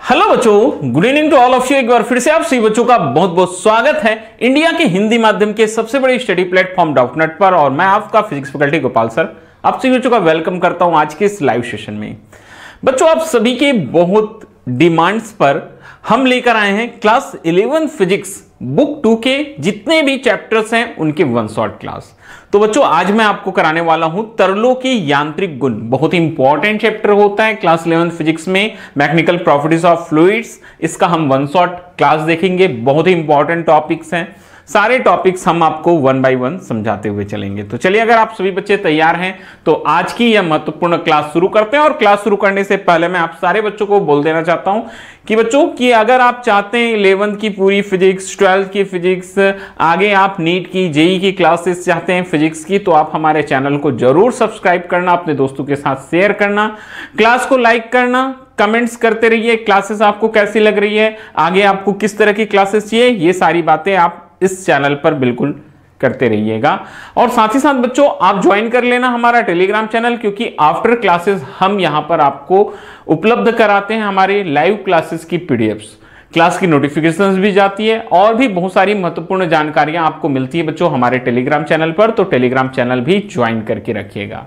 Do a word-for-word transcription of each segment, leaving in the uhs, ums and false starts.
Hello बच्चों, good evening to all of you. एक बार फिर से आप सभी बच्चों का बहुत बहुत स्वागत है इंडिया के हिंदी माध्यम के सबसे बड़े स्टडी प्लेटफॉर्म डाउटनेट पर। और मैं आपका फिजिक्स फैकल्टी गोपाल सर आप सभी बच्चों का वेलकम करता हूं आज के इस लाइव सेशन में। बच्चों, आप सभी के बहुत डिमांड्स पर हम लेकर आए हैं class eleven physics book two के जितने भी चैप्टर्स हैं उनके वन शॉट क्लास। तो बच्चों, आज मैं आपको कराने वाला हूं तरलों के यांत्रिक गुण। बहुत ही इंपॉर्टेंट चैप्टर होता है क्लास इलेवन फिजिक्स में, मैकेनिकल प्रॉपर्टीज ऑफ फ्लूइड्स। इसका हम वन शॉट क्लास देखेंगे। बहुत ही इंपॉर्टेंट टॉपिक्स हैं, सारे टॉपिक्स हम आपको वन बाय वन समझाते हुए चलेंगे। तो चलिए, अगर आप सभी बच्चे तैयार हैं तो आज की यह महत्वपूर्ण क्लास शुरू करते हैं। और क्लास शुरू करने से पहले मैं आप सारे बच्चों को बोल देना चाहता हूं कि बच्चों कि अगर आप चाहते हैं इलेवेंथ की पूरी फिजिक्स, ट्वेल्थ की फिजिक्स, आगे आप नीट की, जेई की क्लासेस चाहते हैं फिजिक्स की, तो आप हमारे चैनल को जरूर सब्सक्राइब करना, अपने दोस्तों के साथ शेयर करना, क्लास को लाइक करना, कमेंट्स करते रहिए। क्लासेस आपको कैसी लग रही है, आगे आपको किस तरह की क्लासेस चाहिए, ये सारी बातें आप इस चैनल पर बिल्कुल करते रहिएगा। और साथ ही साथ बच्चों, आप ज्वाइन कर लेना हमारा टेलीग्राम चैनल, क्योंकि आफ्टर क्लासेस हम यहां पर आपको उपलब्ध कराते हैं हमारे लाइव क्लासेस की पीडीएफ्स, क्लास की नोटिफिकेशंस भी जाती है और भी बहुत सारी महत्वपूर्ण जानकारियां आपको मिलती है बच्चों हमारे टेलीग्राम चैनल पर। तो टेलीग्राम चैनल भी ज्वाइन करके रखिएगा।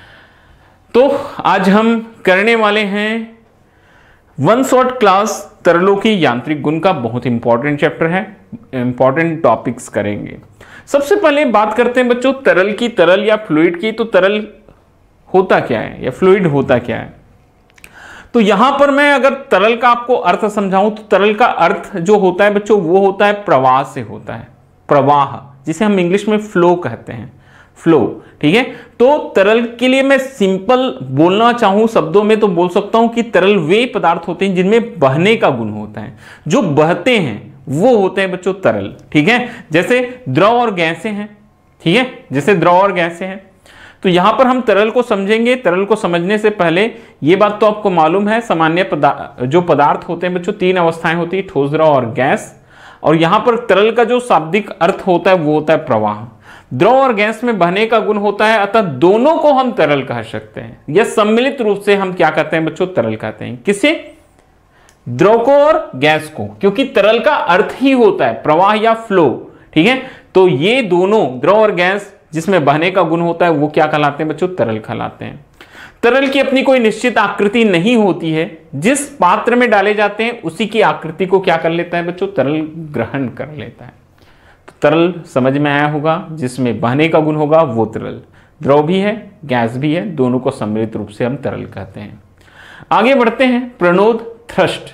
तो आज हम करने वाले हैं वन शॉट क्लास तरलों की यांत्रिक गुण का। बहुत इंपॉर्टेंट चैप्टर है, इंपॉर्टेंट टॉपिक्स करेंगे। सबसे पहले बात करते हैं बच्चों तरल की, तरल या फ्लूइड की। तो तरल होता क्या है या फ्लूइड होता क्या है? तो यहां पर मैं अगर तरल का आपको अर्थ समझाऊं तो तरल का अर्थ जो होता है बच्चों वो होता है प्रवाह से होता है, प्रवाह, जिसे हम इंग्लिश में फ्लो कहते हैं, फ्लो। ठीक है, तो तरल के लिए मैं सिंपल बोलना चाहूं शब्दों में तो बोल सकता हूं कि तरल वे पदार्थ होते हैं जिनमें बहने का गुण होता है, जो बहते हैं वो होते हैं बच्चों तरल। ठीक है, जैसे द्रव और गैसें हैं। ठीक है, जैसे द्रव और गैसें हैं। तो यहां पर हम तरल को समझेंगे। तरल को समझने से पहले ये बात तो आपको मालूम है, सामान्य पदार्थ जो पदार्थ होते हैं बच्चों, तीन अवस्थाएं होती है, ठोस, द्रव और गैस। और यहां पर तरल का जो शाब्दिक अर्थ होता है वो होता है प्रवाह। द्रव और गैस में बहने का गुण होता है, अतः दोनों को हम तरल कह सकते हैं। यह सम्मिलित रूप से हम क्या कहते हैं बच्चों, तरल कहते हैं। किसे? द्रव को और गैस को, क्योंकि तरल का अर्थ ही होता है प्रवाह या फ्लो। ठीक है, तो ये दोनों द्रव और गैस जिसमें बहने का गुण होता है वो क्या कहलाते हैं बच्चों, तरल कहलाते हैं। तरल की अपनी कोई निश्चित आकृति नहीं होती है, जिस पात्र में डाले जाते हैं उसी की आकृति को क्या कर लेता है बच्चों, तरल ग्रहण कर लेता है। तो तरल समझ में आया होगा, जिसमें बहने का गुण होगा वो तरल। द्रव भी है, गैस भी है, दोनों को सम्मिलित रूप से हम तरल कहते हैं। आगे बढ़ते हैं, प्रणोद, थ्रस्ट।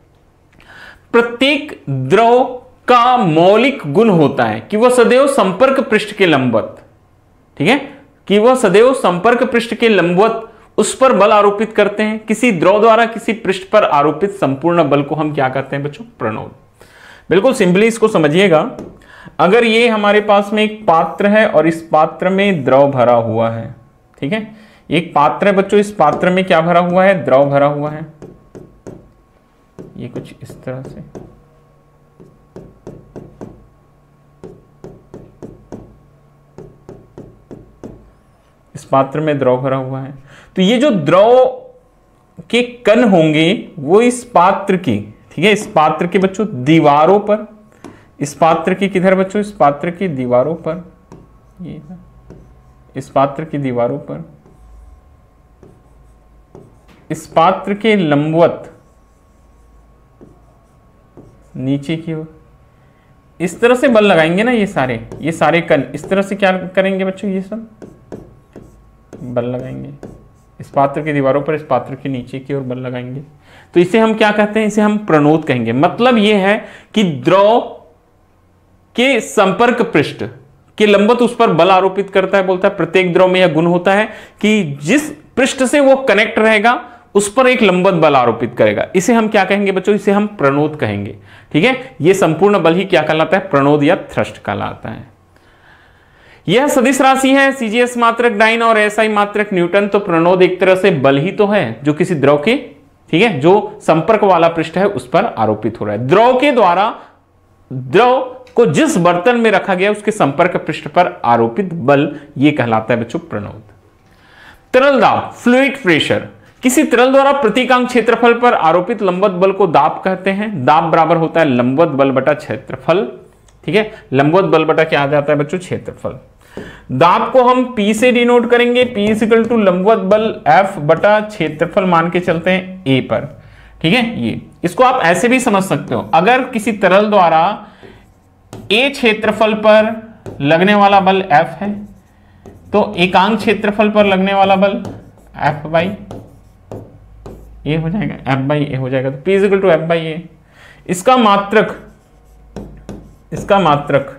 प्रत्येक द्रव का मौलिक गुण होता है कि वह सदैव संपर्क पृष्ठ के लंबवत, ठीक है, कि वह सदैव संपर्क पृष्ठ के लंबवत उस पर बल आरोपित करते हैं। किसी द्रव द्वारा किसी पृष्ठ पर आरोपित संपूर्ण बल को हम क्या कहते हैं बच्चों, प्रणोद। बिल्कुल सिंपली इसको समझिएगा। अगर ये हमारे पास में एक पात्र है और इस पात्र में द्रव भरा हुआ है, ठीक है, एक पात्र है बच्चों, इस पात्र में क्या भरा हुआ है, द्रव भरा हुआ है। ये कुछ इस तरह से, इस पात्र में द्रव भरा हुआ है। तो ये जो द्रव के कण होंगे वो इस पात्र की, ठीक है, इस पात्र के बच्चों दीवारों पर, इस पात्र की किधर बच्चों, इस पात्र की दीवारों पर, ये इस पात्र की दीवारों पर, इस पात्र के लंबवत नीचे की ओर इस तरह से बल लगाएंगे ना। ये सारे ये सारे कण इस तरह से क्या करेंगे बच्चों, ये सब बल लगाएंगे इस पात्र की दीवारों पर, इस पात्र के नीचे की ओर बल लगाएंगे। तो इसे हम क्या कहते हैं, इसे हम प्रणोद कहेंगे। मतलब ये है कि द्रव के संपर्क पृष्ठ के लंबवत उस पर बल आरोपित करता है। बोलता है प्रत्येक द्रव में यह गुण होता है कि जिस पृष्ठ से वो कनेक्ट रहेगा उस पर एक लंबवत बल आरोपित करेगा। इसे हम क्या कहेंगे बच्चों, इसे हम प्रणोद कहेंगे। ठीक है, ये संपूर्ण बल ही क्या कहलाता है, प्रणोद या थ्रस्ट कहलाता है। यह सदिश राशि है, सीजीएस मात्रक डाइन और एसआई मात्रक न्यूटन। तो प्रणोद एक तरह से बल ही तो है जो किसी द्रव के, ठीक है, जो संपर्क वाला पृष्ठ है उस पर आरोपित हो रहा है। द्रव के द्वारा द्रव को जिस बर्तन में रखा गया उसके संपर्क पृष्ठ पर आरोपित बल, ये कहलाता है बच्चों प्रणोद। तरल दाब, फ्लूइड प्रेशर, किसी तरल द्वारा प्रतीकांक क्षेत्रफल पर आरोपित लंबवत बल को दाब कहते हैं। दाब बराबर होता है लंबवत बल बटा क्षेत्रफल। ठीक है, लंबवत बल बटा क्या आ जाता है बच्चों, क्षेत्रफल। दाब को हम P से डिनोट करेंगे, P इक्वल टू लंबवत बल F बटा क्षेत्रफल मान के चलते हैं A पर। ठीक है, ये इसको आप ऐसे भी समझ सकते हो, अगर किसी तरल द्वारा A क्षेत्रफल पर लगने वाला बल F है तो एकांक क्षेत्रफल पर लगने वाला बल F बाई ए हो जाएगा, F बाई ए हो जाएगा। तो P equal to F by A. इसका मात्रक, इसका मात्रक,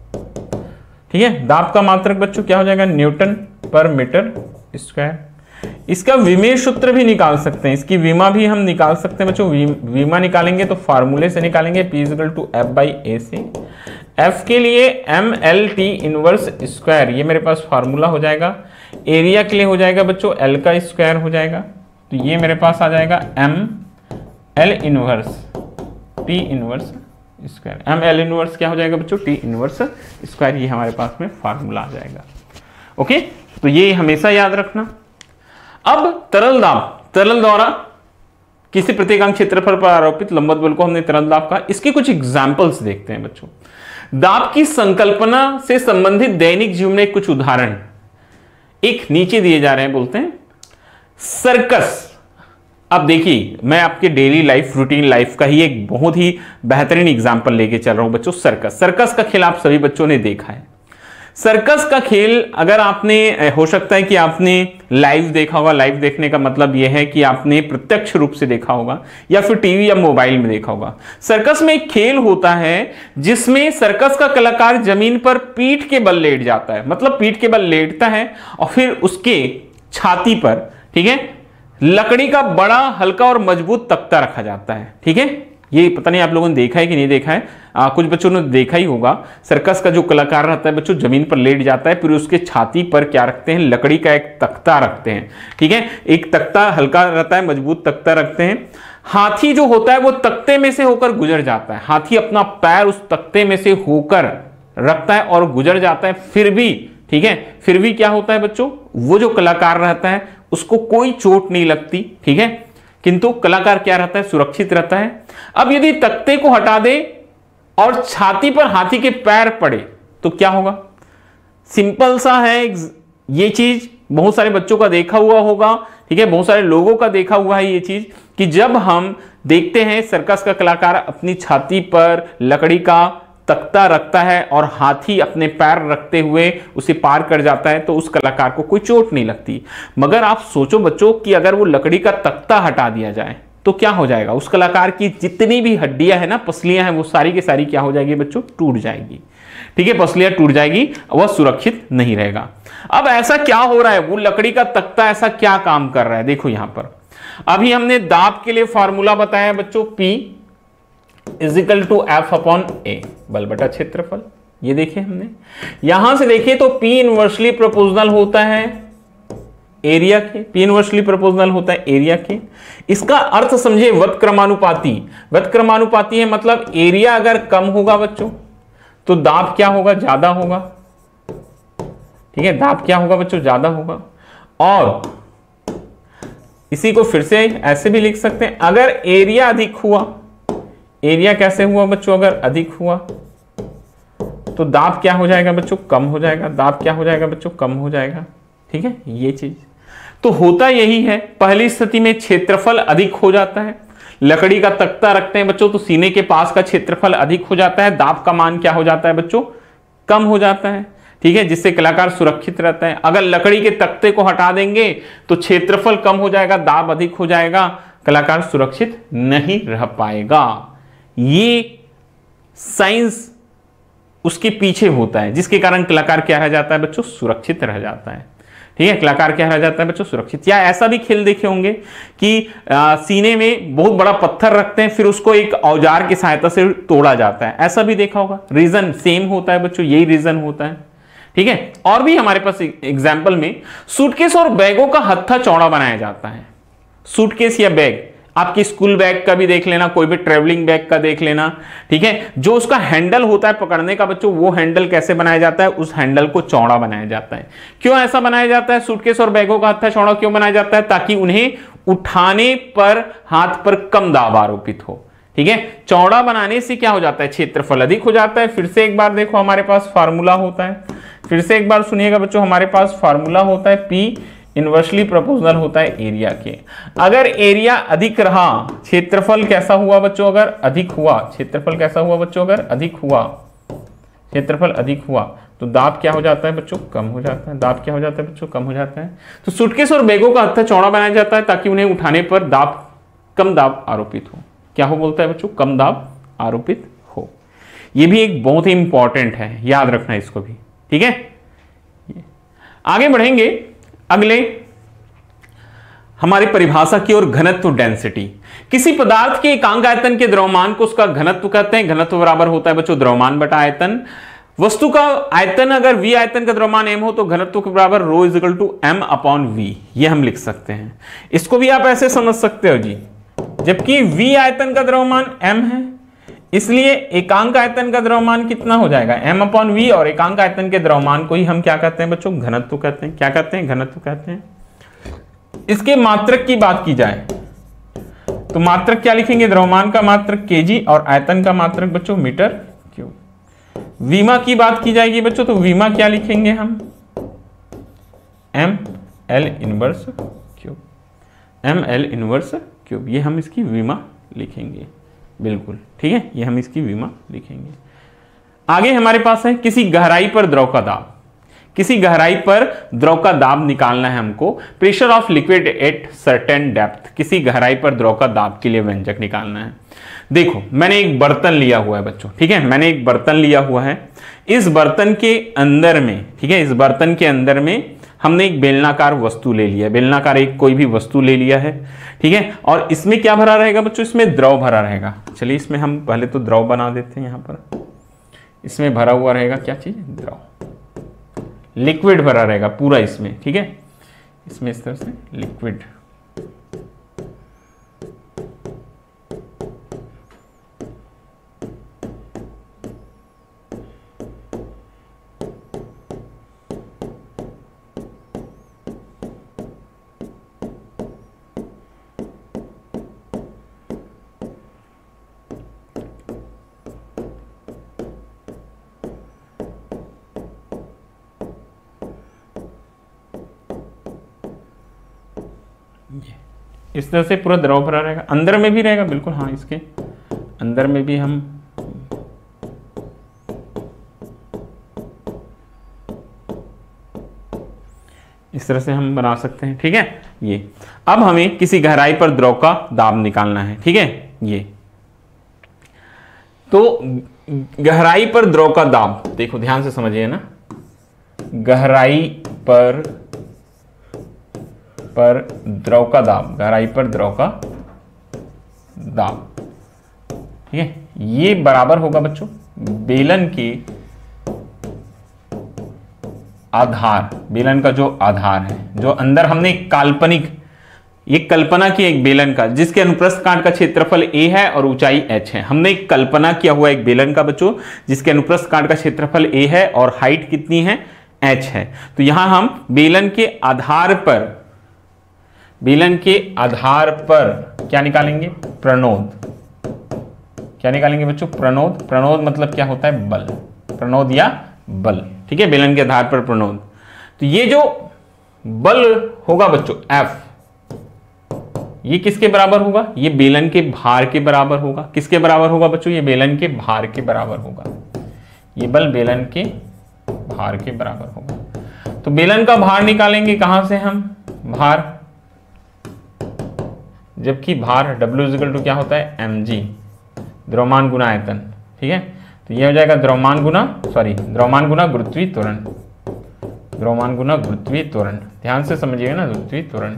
ठीक है, दाब का मात्रक बच्चों क्या हो जाएगा, न्यूटन पर मीटर स्क्वायर। इसका विमेय सूत्र भी निकाल सकते हैं, इसकी विमा भी हम निकाल सकते हैं बच्चों। विमा निकालेंगे तो फार्मूले से निकालेंगे, P equal to F by A से। F के लिए M L T inverse square, ये मेरे पास फार्मूला हो जाएगा। एरिया के लिए हो जाएगा बच्चों L का स्क्वायर हो जाएगा, तो ये मेरे पास आ जाएगा M L inverse T inverse square. M L inverse क्या हो जाएगा बच्चों, टी इनवर्स स्क्वायर। ये हमारे पास में फार्मूला आ जाएगा। ओके, तो ये हमेशा याद रखना। अब तरल दाब, तरल द्वारा किसी प्रतीकांक क्षेत्रफल पर आरोपित लंबवत बल को हमने तरल दाब कहा। इसके कुछ एग्जाम्पल्स देखते हैं बच्चों। दाब की संकल्पना से संबंधित दैनिक जीवन में कुछ उदाहरण एक नीचे दिए जा रहे हैं, बोलते हैं सर्कस। अब देखिए, मैं आपके डेली लाइफ, रूटीन लाइफ का ही एक बहुत ही बेहतरीन एग्जाम्पल लेके चल रहा हूं बच्चों। सर्कस, सर्कस का खेल आप सभी बच्चों ने देखा है। सर्कस का खेल अगर आपने, हो सकता है कि आपने लाइव देखा होगा, लाइव देखने का मतलब यह है कि आपने प्रत्यक्ष रूप से देखा होगा या फिर टीवी या मोबाइल में देखा होगा। सर्कस में एक खेल होता है जिसमें सर्कस का कलाकार जमीन पर पीठ के बल लेट जाता है, मतलब पीठ के बल लेटता है और फिर उसके छाती पर, ठीक है, लकड़ी का बड़ा हल्का और मजबूत तख्ता रखा जाता है। ठीक है, ये पता नहीं आप लोगों ने देखा है कि नहीं देखा है, आ, कुछ बच्चों ने देखा ही होगा। सर्कस का जो कलाकार रहता है बच्चों, जमीन पर लेट जाता है, फिर उसके छाती पर क्या रखते हैं, लकड़ी का एक तख्ता रखते हैं। ठीक है, एक तख्ता हल्का रहता है, मजबूत तख्ता रखते हैं। हाथी जो होता है वो तख्ते में से होकर गुजर जाता है, हाथी अपना पैर उस तख्ते में से होकर रखता है और गुजर जाता है। फिर भी, ठीक है, फिर भी क्या होता है बच्चों, वो जो कलाकार रहता है उसको कोई चोट नहीं लगती। ठीक है, किंतु कलाकार क्या रहता है, सुरक्षित रहता है। अब यदि तख्ते को हटा दे और छाती पर हाथी के पैर पड़े तो क्या होगा? सिंपल सा है ये चीज, बहुत सारे बच्चों का देखा हुआ होगा, ठीक है, बहुत सारे लोगों का देखा हुआ है ये चीज कि जब हम देखते हैं सर्कस का कलाकार अपनी छाती पर लकड़ी का तख्ता रखता है और हाथी अपने पैर रखते हुए उसे पार कर जाता है तो उस कलाकार को कोई चोट नहीं लगती। मगर आप सोचो बच्चों कि अगर वो लकड़ी का तख्ता हटा दिया जाए तो क्या हो जाएगा, उस कलाकार की जितनी भी हड्डियां हैं ना, पसलियां हैं, वो सारी की सारी क्या हो जाएगी बच्चों, टूट जाएगी। ठीक है, पसलियां टूट जाएगी, वह सुरक्षित नहीं रहेगा। अब ऐसा क्या हो रहा है, वो लकड़ी का तख्ता ऐसा क्या काम कर रहा है, देखो यहां पर अभी हमने दाब के लिए फॉर्मूला बताया बच्चों, P is equal to F upon A, बल बटा क्षेत्रफल। ये देखिए हमने यहां से देखिए तो P इनवर्सली प्रोपोर्शनल होता है एरिया के, P इनवर्सली प्रोपोर्शनल होता है एरिया के। इसका अर्थ समझे व्युत्क्रमानुपाती, व्युत्क्रमानुपाती है मतलब एरिया अगर कम होगा बच्चों तो दाब क्या होगा, ज्यादा होगा। ठीक है, दाब क्या होगा बच्चों, ज्यादा होगा। और इसी को फिर से ऐसे भी लिख सकते हैं, अगर एरिया अधिक हुआ, एरिया कैसे हुआ बच्चों, अगर अधिक हुआ तो दाब क्या हो जाएगा बच्चों, कम हो जाएगा। दाब क्या हो जाएगा बच्चों, कम हो जाएगा। ठीक है, ये चीज तो होता यही है। पहली स्थिति में क्षेत्रफल अधिक हो जाता है, लकड़ी का तख्ता रखते हैं बच्चों तो सीने के पास का क्षेत्रफल अधिक हो जाता है, दाब का मान क्या हो जाता है बच्चों, कम हो जाता है। ठीक है, जिससे कलाकार सुरक्षित रहता है। अगर लकड़ी के तख्ते को हटा देंगे तो क्षेत्रफल कम हो जाएगा, दाब अधिक हो जाएगा, कलाकार सुरक्षित नहीं रह पाएगा। ये साइंस उसके पीछे होता है जिसके कारण कलाकार क्या रह जाता है बच्चों, सुरक्षित रह जाता है। ठीक है, कलाकार क्या रह जाता है बच्चों, सुरक्षित। या ऐसा भी खेल देखे होंगे कि आ, सीने में बहुत बड़ा पत्थर रखते हैं, फिर उसको एक औजार की सहायता से तोड़ा जाता है, ऐसा भी देखा होगा। रीजन सेम होता है बच्चों, यही रीजन होता है। ठीक है, और भी हमारे पास एग्जाम्पल में सूटकेस और बैगों का हत्था चौड़ा बनाया जाता है। सूटकेस या बैग, आपकी स्कूल बैग का भी देख लेना, कोई भी ट्रेवलिंग बैग का देख लेना। ठीक है, जो उसका हैंडल होता है पकड़ने का बच्चों, वो हैंडल कैसे बनाया जाता है, उस हैंडल को चौड़ा बनाया जाता है। क्यों ऐसा बनाया जाता है, सूटकेस और बैगों का हत्था चौड़ा क्यों बनाया जाता है, ताकि उन्हें उठाने पर हाथ पर कम दाब आरोपित हो। ठीक है, चौड़ा बनाने से क्या हो जाता है, क्षेत्रफल अधिक हो जाता है। फिर से एक बार देखो हमारे पास फार्मूला होता है, फिर से एक बार सुनिएगा बच्चों, हमारे पास फार्मूला होता है P इनवर्सली प्रोपोर्शनल होता है एरिया के। अगर एरिया अधिक रहा, क्षेत्रफल कैसा हुआ बच्चों, अगर अधिक हुआ, क्षेत्रफल कैसा हुआ बच्चों, अगर अधिक हुआ, क्षेत्रफल अधिक हुआ तो दाब क्या हो जाता है बच्चों, कम हो जाता है। दाब क्या हो जाता है बच्चों, कम हो जाता है। तो सूटकेस और बैगों का हत्था चौड़ा बनाया जाता है ताकि उन्हें उठाने पर दाब कम दाब आरोपित हो। क्या हो बोलता है बच्चों, कम दाब आरोपित हो। यह भी एक बहुत ही इंपॉर्टेंट है, याद रखना इसको भी। ठीक है, आगे बढ़ेंगे अगले हमारी परिभाषा की ओर, घनत्व डेंसिटी। किसी पदार्थ के एकांक आयतन के द्रव्यमान को उसका घनत्व कहते हैं। घनत्व बराबर होता है बच्चों द्रव्यमान बटा आयतन। वस्तु का आयतन अगर v आयतन का द्रव्यमान m हो तो घनत्व के बराबर rho is equal to m upon v, ये हम लिख सकते हैं। इसको भी आप ऐसे समझ सकते हो जी, जबकि v आयतन का द्रव्यमान m है इसलिए एकांक आयतन का द्रव्यमान कितना हो जाएगा, m अपॉन v, और एकांक आयतन के द्रव्यमान को ही हम क्या कहते हैं बच्चों, घनत्व कहते हैं। क्या कहते हैं, घनत्व कहते हैं। इसके मात्रक की बात की जाए तो मात्रक क्या लिखेंगे, द्रव्यमान का मात्रक केजी और आयतन का मात्रक बच्चों मीटर क्यूब। विमा की बात की जाएगी बच्चों तो विमा क्या लिखेंगे हम, M L inverse cube, M L inverse cube, ये हम इसकी विमा लिखेंगे। बिल्कुल ठीक है, ये हम इसकी विमा लिखेंगे। आगे हमारे पास है किसी गहराई पर द्रव का दाब। किसी गहराई पर द्रव का दाब निकालना है हमको। Pressure of liquid at certain depth, किसी गहराई पर द्रव का दाब के लिए व्यंजक निकालना है। देखो मैंने एक बर्तन लिया हुआ है बच्चों, ठीक है, मैंने एक बर्तन लिया हुआ है। इस बर्तन के अंदर में, ठीक है, इस बर्तन के अंदर में हमने एक बेलनाकार वस्तु ले लिया, बेलनाकार एक कोई भी वस्तु ले लिया है, ठीक है, और इसमें क्या भरा रहेगा बच्चों, इसमें द्रव भरा रहेगा। चलिए इसमें हम पहले तो द्रव बना देते हैं। यहां पर इसमें भरा हुआ रहेगा क्या चीज, द्रव, लिक्विड भरा रहेगा पूरा इसमें, ठीक है, इसमें इस तरह से लिक्विड। इस तरह से पूरा द्रव भरा रहेगा, अंदर में भी रहेगा, बिल्कुल हाँ, इसके अंदर में भी हम इस तरह से हम बना सकते हैं, ठीक है। ये अब हमें किसी गहराई पर द्रव का दाब निकालना है, ठीक है। ये तो गहराई पर द्रव का दाब, देखो ध्यान से समझिए ना, गहराई पर पर द्रव का दाब, गहराई पर द्रव का दाब, ठीक है, ये बराबर होगा बच्चों बेलन के आधार, बेलन का जो आधार है, जो अंदर हमने काल्पनिक, ये कल्पना की एक बेलन का जिसके अनुप्रस्थ काट का क्षेत्रफल a है और ऊंचाई h है। हमने एक कल्पना किया हुआ एक बेलन का बच्चों जिसके अनुप्रस्थ काट का क्षेत्रफल a है और हाइट कितनी है, h है। तो यहां हम बेलन के आधार पर, बेलन के आधार पर क्या निकालेंगे, प्रणोद। क्या निकालेंगे बच्चों, प्रणोद। प्रणोद मतलब क्या होता है, बल, प्रणोद या बल, ठीक है, बेलन के आधार पर प्रणोद। तो ये जो बल होगा बच्चों F, ये किसके बराबर होगा, ये बेलन के भार के बराबर होगा। किसके बराबर होगा बच्चों, ये बेलन के भार के बराबर होगा। ये बल बेलन के भार के बराबर होगा। तो बेलन का भार निकालेंगे कहां से हम, भार, जबकि भार W इज इक्वल टू क्या होता है, mg, द्रव्यमान गुना आयतन, ठीक है। तो ये हो जाएगा द्रव्यमान गुना, सॉरी द्रव्यमान गुना गुरुत्वीय त्वरण, द्रव्यमान गुना गुरुत्वीय त्वरण, ध्यान से समझिएगा ना, गुरुत्वीय त्वरण।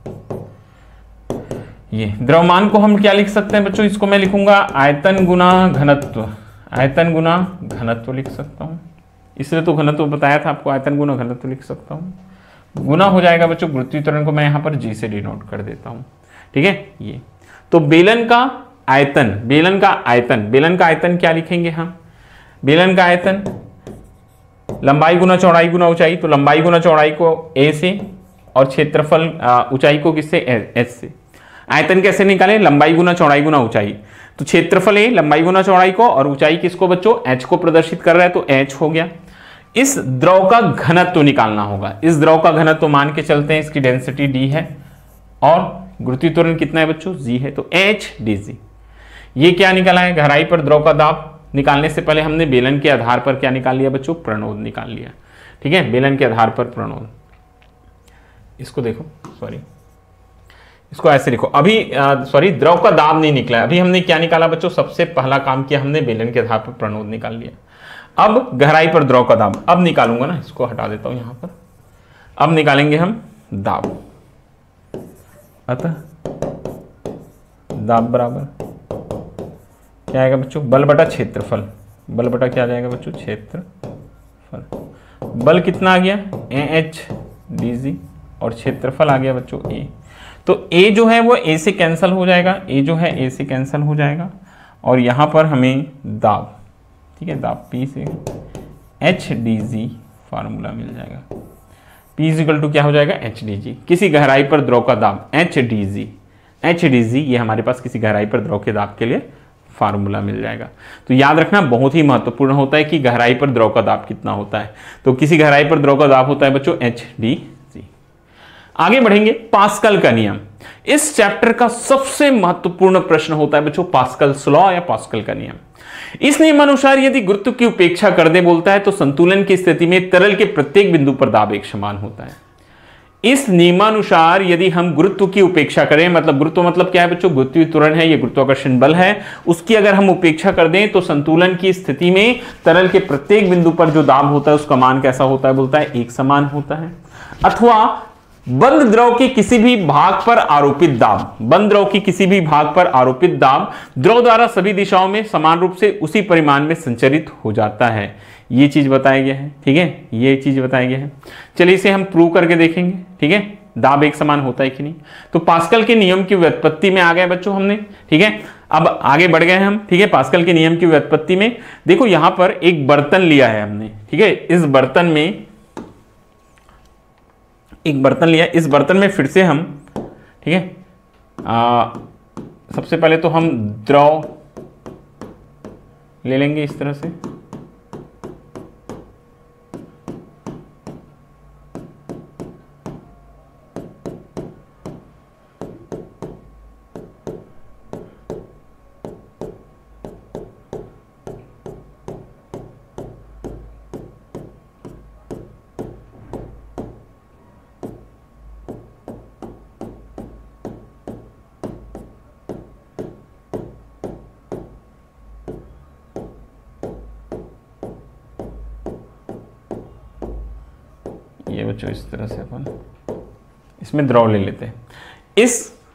ये द्रव्यमान को हम क्या लिख सकते हैं बच्चों, इसको मैं लिखूंगा आयतन गुना घनत्व, आयतन गुना घनत्व लिख सकता हूं, इसलिए तो घनत्व बताया था आपको, आयतन गुना घनत्व लिख सकता हूं। गुना हो जाएगा बच्चों गुरुत्वीय त्वरण को मैं यहां पर जी से डिनोट कर देता हूं, ठीक है। ये तो बेलन का आयतन, बेलन का आयतन, बेलन का आयतन क्या लिखेंगे हम, बेलन का आयतन लंबाई गुना चौड़ाई गुना ऊंचाई, तो लंबाई गुना चौड़ाई को a से और क्षेत्रफल ऊंचाई को किससे, h से, आयतन कैसे निकालें, लंबाई गुना चौड़ाई गुना ऊंचाई। तो क्षेत्रफल है लंबाई गुना चौड़ाई को, और ऊंचाई किसको बच्चों, एच को प्रदर्शित कर रहा है, तो एच हो गया। इस द्रव का घनत्व तो निकालना होगा। इस द्रव का घनत्व तो मान के चलते हैं इसकी डेंसिटी डी है और गुरुत्वीय त्वरण कितना है बच्चों, जी है, तो एच डी जी। ये क्या निकाला है, गहराई पर द्रव का दाब। निकालने से पहले हमने बेलन के आधार पर क्या निकाल लिया बच्चों, प्रणोद निकाल लिया। ठीक है, बेलन के आधार पर प्रणोद। इसको देखो, सॉरी इसको ऐसे लिखो। अभी सॉरी द्रव का दाब नहीं निकला, अभी हमने क्या निकाला बच्चों, सबसे पहला काम किया हमने बेलन के आधार पर प्रणोद निकाल लिया। अब गहराई पर द्रव का दाब अब निकालूंगा ना, इसको हटा देता हूं यहां पर। अब निकालेंगे हम दाब। अतः दाब बराबर क्या आएगा बच्चों, बल बटा क्षेत्रफल। बल बटा क्या आ जाएगा बच्चों, क्षेत्रफल। बल कितना आ गया, ए एच डी जी, और क्षेत्रफल आ गया बच्चों ए। तो ए जो है वो ए से कैंसिल हो जाएगा, ए जो है ए से कैंसिल हो जाएगा, और यहां पर हमें दाब, ठीक है, दाब पी से एच डी जी फार्मूला मिल जाएगा। पी इज इक्वल टू क्या हो जाएगा, एच डी जी। किसी गहराई पर द्रव का दाब H D G, H D G ये हमारे पास किसी गहराई पर द्रव के दाब के लिए फार्मूला मिल जाएगा। तो याद रखना बहुत ही महत्वपूर्ण होता है कि गहराई पर द्रव का दाब कितना होता है। तो किसी गहराई पर द्रव का दाब होता है बच्चों एच डी जी। आगे बढ़ेंगे, पास्कल का नियम। इस चैप्टर का सबसे महत्वपूर्ण प्रश्न होता है बच्चों पास्कल्स लॉ या पास्कल का नियम। इस नियमानुसार यदि गुरुत्व की उपेक्षा कर दे बोलता है तो संतुलन की स्थिति में तरल के प्रत्येक बिंदु पर दाब एक समान होता है। इस नियमानुसार यदि हम गुरुत्व की उपेक्षा करें, मतलब गुरुत्व मतलब क्या है बच्चों, गुरुत्वीय त्वरण है, ये गुरुत्वाकर्षण बल है, उसकी अगर हम उपेक्षा कर दें तो संतुलन की स्थिति में तरल के प्रत्येक बिंदु पर जो दाब होता है उसका मान कैसा होता है, बोलता है एक समान होता है। अथवा बंद द्रव के किसी भी भाग पर आरोपित दाब, बंद द्रव की किसी भी भाग पर आरोपित दाब द्रव द्वारा सभी दिशाओं में समान रूप से उसी परिमाण में संचरित हो जाता है। ये चीज बताया गया है, ठीक है, ये चीज बताया गया है। चलिए इसे हम प्रूव करके देखेंगे, ठीक है, दाब एक समान होता है कि नहीं। तो पास्कल के नियम की व्युत्पत्ति में आ गए बच्चों हमने, ठीक है। अब आगे बढ़ गए हम, ठीक है, पास्कल के नियम की व्युत्पत्ति में। देखो यहां पर एक बर्तन लिया है हमने, ठीक है, इस बर्तन में एक बर्तन लिया, इस बर्तन में फिर से हम, ठीक है, आ, सबसे पहले तो हम द्रव ले लेंगे इस तरह से, ये बच्चों इस तरह से अपन इसमें द्रव ले लेते हैं। इस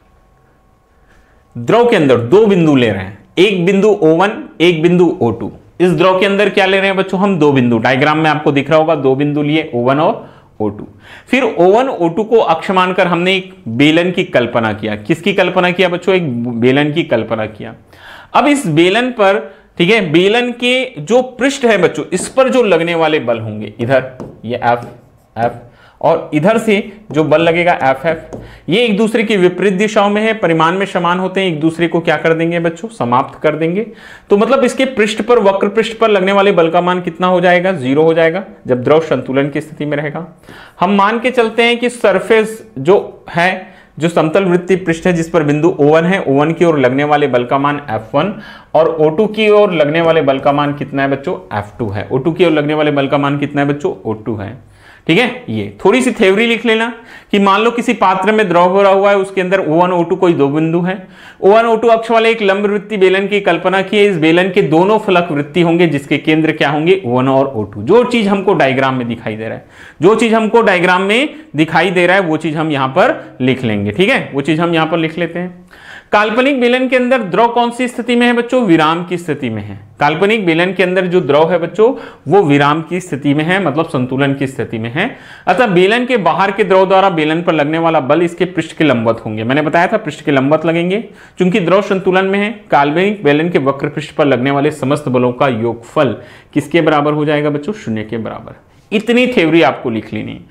द्रव के अंदर दो बिंदु ले रहे हैं, एक बिंदु ओ वन, एक बिंदु ओ टू। इस द्रव के अंदर क्या ले रहे हैं बच्चों हम, दो बिंदु। डायग्राम में आपको दिख रहा होगा दो बिंदु लिए, ओ वन और ओ टू। फिर ओ वन ओ टू को अक्ष मानकर हमने एक बेलन की कल्पना किया। किसकी कल्पना किया बच्चों, एक बेलन की कल्पना किया। अब इस बेलन पर, ठीक है, बेलन के जो पृष्ठ है बच्चों, इस पर जो लगने वाले बल होंगे, इधर ये एफ एफ और इधर से जो बल लगेगा एफ एफ, ये एक दूसरे की विपरीत दिशाओं में है, परिमाण में समान होते हैं, एक दूसरे को क्या कर देंगे बच्चों, समाप्त कर देंगे। तो मतलब इसके पृष्ठ पर, वक्र पृष्ठ पर लगने वाले बल का मान कितना हो जाएगा, जीरो हो जाएगा जब द्रव संतुलन की स्थिति में रहेगा। हम मान के चलते हैं कि सरफेस जो है, जो समतल वृत्तीय पृष्ठ है जिस पर बिंदु ओ वन है, ओ वन की ओर लगने वाले बल का मान एफ वन और ओ टू की ओर लगने वाले बल का मान कितना है बच्चों, एफ टू है। ओ टू की ओर लगने वाले बल का मान कितना है बच्चों, ओ टू है, ठीक है। ये थोड़ी सी थ्योरी लिख लेना कि मान लो किसी पात्र में द्रव भरा हुआ है, उसके अंदर ओ वन ओ टू कोई दो बिंदु है। ओ वन ओ टू अक्ष वाले एक लंब वृत्तीय बेलन की कल्पना की है। इस बेलन के दोनों फलक वृत्ति होंगे जिसके केंद्र क्या होंगे, ओ वन और ओ टू। जो चीज हमको डायग्राम में दिखाई दे रहा है, जो चीज हमको डायग्राम में दिखाई दे रहा है वो चीज हम यहां पर लिख लेंगे, ठीक है, वो चीज हम यहां पर लिख लेते हैं। काल्पनिक बेलन के अंदर द्रव कौन सी स्थिति में है बच्चों, विराम की स्थिति में है। काल्पनिक बेलन के अंदर जो द्रव है बच्चों वो विराम की स्थिति में है, मतलब संतुलन की स्थिति में है। अतः बेलन के बाहर के द्रव द्वारा बेलन पर लगने वाला बल इसके पृष्ठ के लंबवत होंगे। मैंने बताया था पृष्ठ के लंबवत लगेंगे, चूंकि द्रव संतुलन में है। काल्पनिक बेलन के वक्र पृष्ठ पर लगने वाले समस्त बलों का योगफल किसके बराबर हो जाएगा बच्चों, शून्य के बराबर। इतनी थ्योरी आपको लिख लेनी।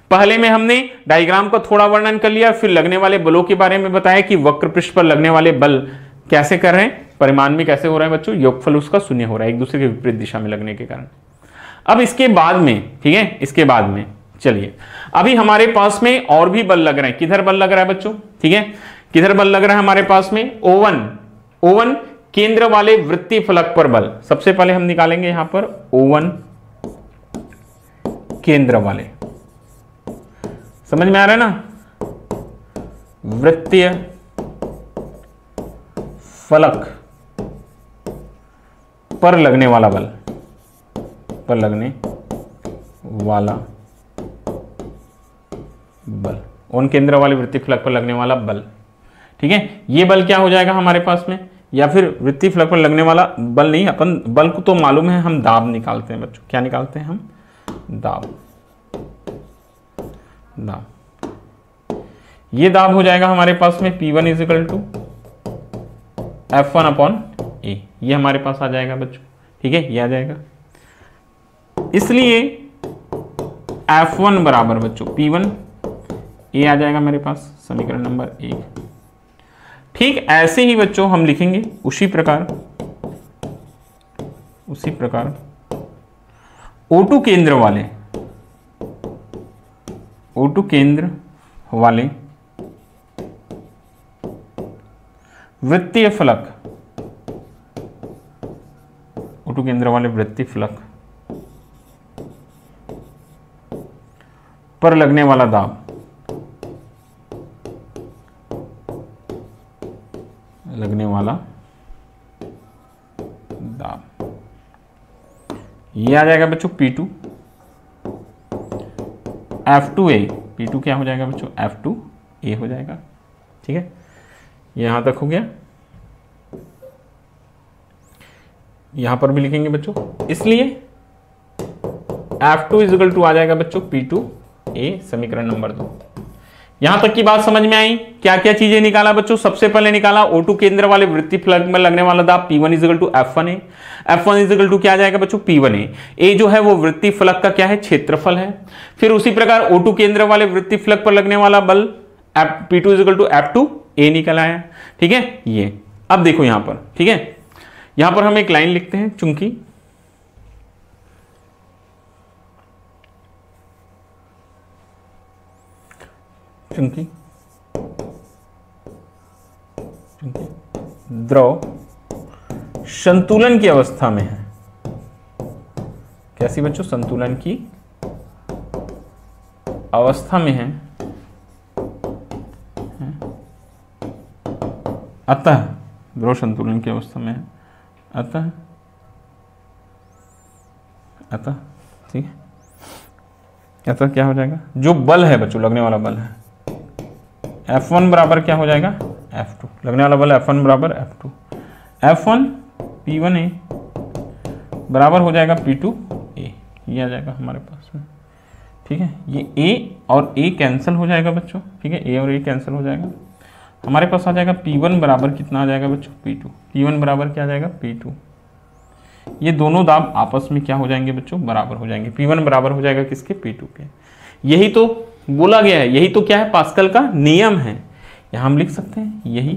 पहले में हमने डायग्राम का थोड़ा वर्णन कर लिया, फिर लगने वाले बलों के बारे में बताया कि वक्र पृष्ठ पर लगने वाले बल कैसे कर रहे हैं, परिमाण में कैसे हो रहा है बच्चों, योगफल उसका शून्य हो रहा है एक दूसरे के विपरीत दिशा में लगने के कारण। अब इसके बाद में, ठीक है, इसके बाद में चलिए अभी हमारे पास में और भी बल लग रहे हैं। किधर बल लग रहा है बच्चों, ठीक है, किधर बल लग रहा है हमारे पास में, ओवन ओवन केंद्र वाले वृत्तीय फलक पर बल। सबसे पहले हम निकालेंगे यहां पर ओवन केंद्र वाले, समझ में आ रहा है ना, वृत्तीय फलक पर लगने वाला बल, पर लगने वाला बल, ओवन केंद्र वाले वृत्तीय फलक पर लगने वाला बल, ठीक है। ये बल क्या हो जाएगा हमारे पास में, या फिर वृत्तीय फलक पर लगने वाला बल नहीं, अपन बल को तो मालूम है, हम दाब निकालते हैं बच्चों। क्या निकालते हैं हम, दाब। दाब, ये दाब हो जाएगा हमारे पास में P one is equal to F one upon A, ये हमारे पास आ जाएगा बच्चों, ठीक है, ये आ जाएगा। इसलिए एफ वन बराबर बच्चों P वन ए आ जाएगा मेरे पास, समीकरण नंबर एक। ठीक ऐसे ही बच्चों हम लिखेंगे उसी प्रकार उसी प्रकार O टू केंद्र वाले O टू केंद्र वाले वृत्तीय फलक O टू केंद्र वाले वृत्तीय फलक पर लगने वाला दाब, लगने वाला दाब, ये आ जाएगा बच्चों P two F two A. P two क्या हो जाएगा बच्चों, एफ टू ए हो जाएगा, ठीक है, यहां तक हो गया। यहां पर भी लिखेंगे बच्चों, इसलिए F two is equal to आ जाएगा बच्चों P टू ए, समीकरण नंबर दो। यहां तक की बात समझ में आई। क्या क्या चीजें निकाला बच्चों, सबसे पहले निकाला O टू केंद्र वाले वृत्तीय फलक में लगने वाला दाब P one is equal to F one A. F one is equal to क्या आ जाएगा बच्चों, P वन ए। ए जो है वो वृत्तीय फलक का क्या है, क्षेत्रफल है। फिर उसी प्रकार O टू केंद्र वाले वृत्तीय फलक पर लगने वाला बल P two is equal to F two A निकल आया, ठीक है। ये अब देखो यहां पर, ठीक है, यहां पर हम एक लाइन लिखते हैं, चूंकि चूंकि चूंकि द्रव संतुलन की अवस्था में है। कैसी बच्चों, संतुलन की अवस्था में है, अतः द्रव संतुलन की अवस्था में है, अतः अतः ठीक है, अतः क्या हो जाएगा, जो बल है बच्चों, लगने वाला बल है एफ वन बराबर क्या हो जाएगा, एफ टू, लगने वाला बल एफ वन बराबर F two, F one P one A बराबर हो जाएगा P टू ए, ये आ जाएगा हमारे पास में, ठीक है। ये A और A कैंसिल हो जाएगा बच्चों, ठीक है, A और A कैंसिल हो जाएगा, हमारे पास आ जाएगा P वन बराबर कितना आ जाएगा बच्चों, P टू। P वन बराबर क्या आ जाएगा, P टू। ये दोनों दाब आपस में क्या हो जाएंगे बच्चों, बराबर हो जाएंगे। P वन बराबर हो जाएगा किसके, P टू के। यही तो बोला गया है, यही तो क्या है, पास्कल का नियम है। यहां हम लिख सकते हैं यही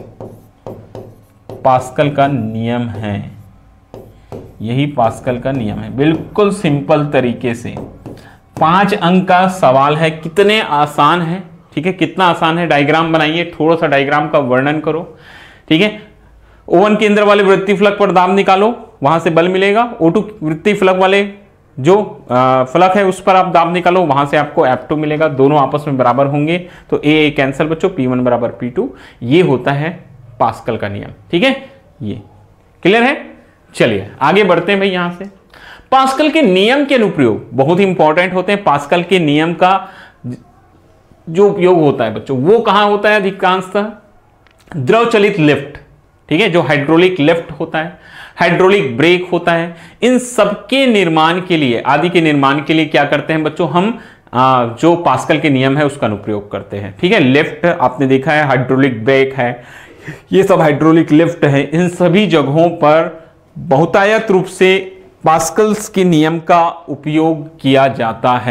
पास्कल का नियम है, यही पास्कल का नियम है। बिल्कुल सिंपल तरीके से पांच अंक का सवाल है, कितने आसान है, ठीक है, कितना आसान है। डायग्राम बनाइए, थोड़ा सा डायग्राम का वर्णन करो, ठीक है। ओवन केंद्र वाले वृत्तीय फलक पर दाब निकालो, वहां से बल मिलेगा। O टू वृत्तीय फलक वाले जो फलक है उस पर आप दाब निकालो, वहां से आपको एफ टू मिलेगा, दोनों आपस में बराबर होंगे तो ए ए कैंसिल बच्चों, P वन बराबर P टू। ये होता है पास्कल का नियम, ठीक है, ये क्लियर है। चलिए आगे बढ़ते हैं भाई। यहां से पास्कल के नियम के अनुप्रयोग बहुत ही इंपॉर्टेंट होते हैं। पास्कल के नियम का जो उपयोग होता है बच्चों, वो कहां होता है अधिकांशतः, द्रव चलित लिफ्ट, ठीक है, जो हाइड्रोलिक लिफ्ट होता है, हाइड्रोलिक ब्रेक होता है, इन सबके निर्माण के लिए, आदि के निर्माण के लिए क्या करते हैं बच्चों, हम आ, जो पास्कल के नियम है उसका अनुप्रयोग करते हैं, ठीक है। लिफ्ट आपने देखा है, हाइड्रोलिक ब्रेक है, ये सब हाइड्रोलिक लिफ्ट है, इन सभी जगहों पर बहुतायत रूप से पास्कल्स के नियम का उपयोग किया जाता है,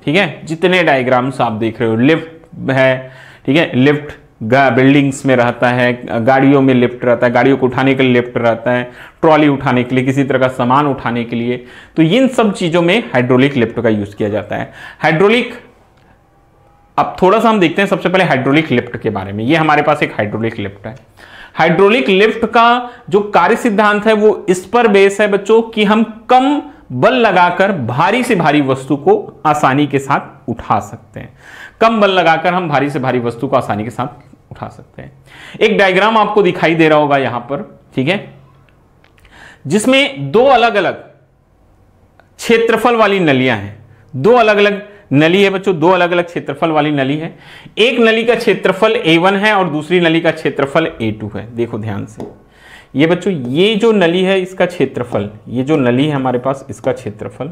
ठीक है, जितने डायग्राम्स आप देख रहे हो, लिफ्ट है, ठीक है, लिफ्ट बिल्डिंग्स में रहता है, गाड़ियों में लिफ्ट रहता है, गाड़ियों को उठाने के लिए लिफ्ट रहता है, ट्रॉली उठाने के लिए, किसी तरह का सामान उठाने के लिए, तो इन सब चीजों में हाइड्रोलिक लिफ्ट का यूज किया जाता है। हाइड्रोलिक, अब थोड़ा सा हम देखते हैं सबसे पहले हाइड्रोलिक लिफ्ट के बारे में। ये हमारे पास एक हाइड्रोलिक लिफ्ट है। हाइड्रोलिक लिफ्ट का जो कार्य सिद्धांत है वो इस पर बेस है बच्चों कि हम कम बल लगाकर भारी से भारी वस्तु को आसानी के साथ उठा सकते हैं। कम बल लगाकर हम भारी से भारी वस्तु को आसानी के साथ उठा सकते हैं। एक डायग्राम आपको दिखाई दे रहा होगा यहां पर, ठीक है, जिसमें दो अलग अलग क्षेत्रफल वाली नलियां हैं। दो अलग अलग नली है बच्चों, दो अलग अलग क्षेत्रफल वाली नली है। एक नली का क्षेत्रफल ए वन है और दूसरी नली का क्षेत्रफल ए टू है। देखो ध्यान से, ये बच्चों, ये जो नली है इसका क्षेत्रफल, ये जो नली है हमारे पास, इसका क्षेत्रफल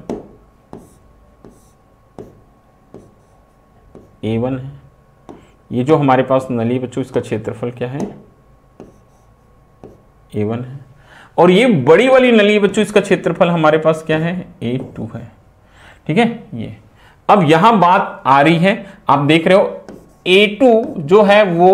ए वन है। ये जो हमारे पास नली बच्चों, इसका क्षेत्रफल क्या है, ए वन है। और ये बड़ी वाली नली बच्चों, इसका क्षेत्रफल हमारे पास क्या है, ए टू है। ठीक है, ये अब यहां बात आ रही है, आप देख रहे हो ए टू जो है वो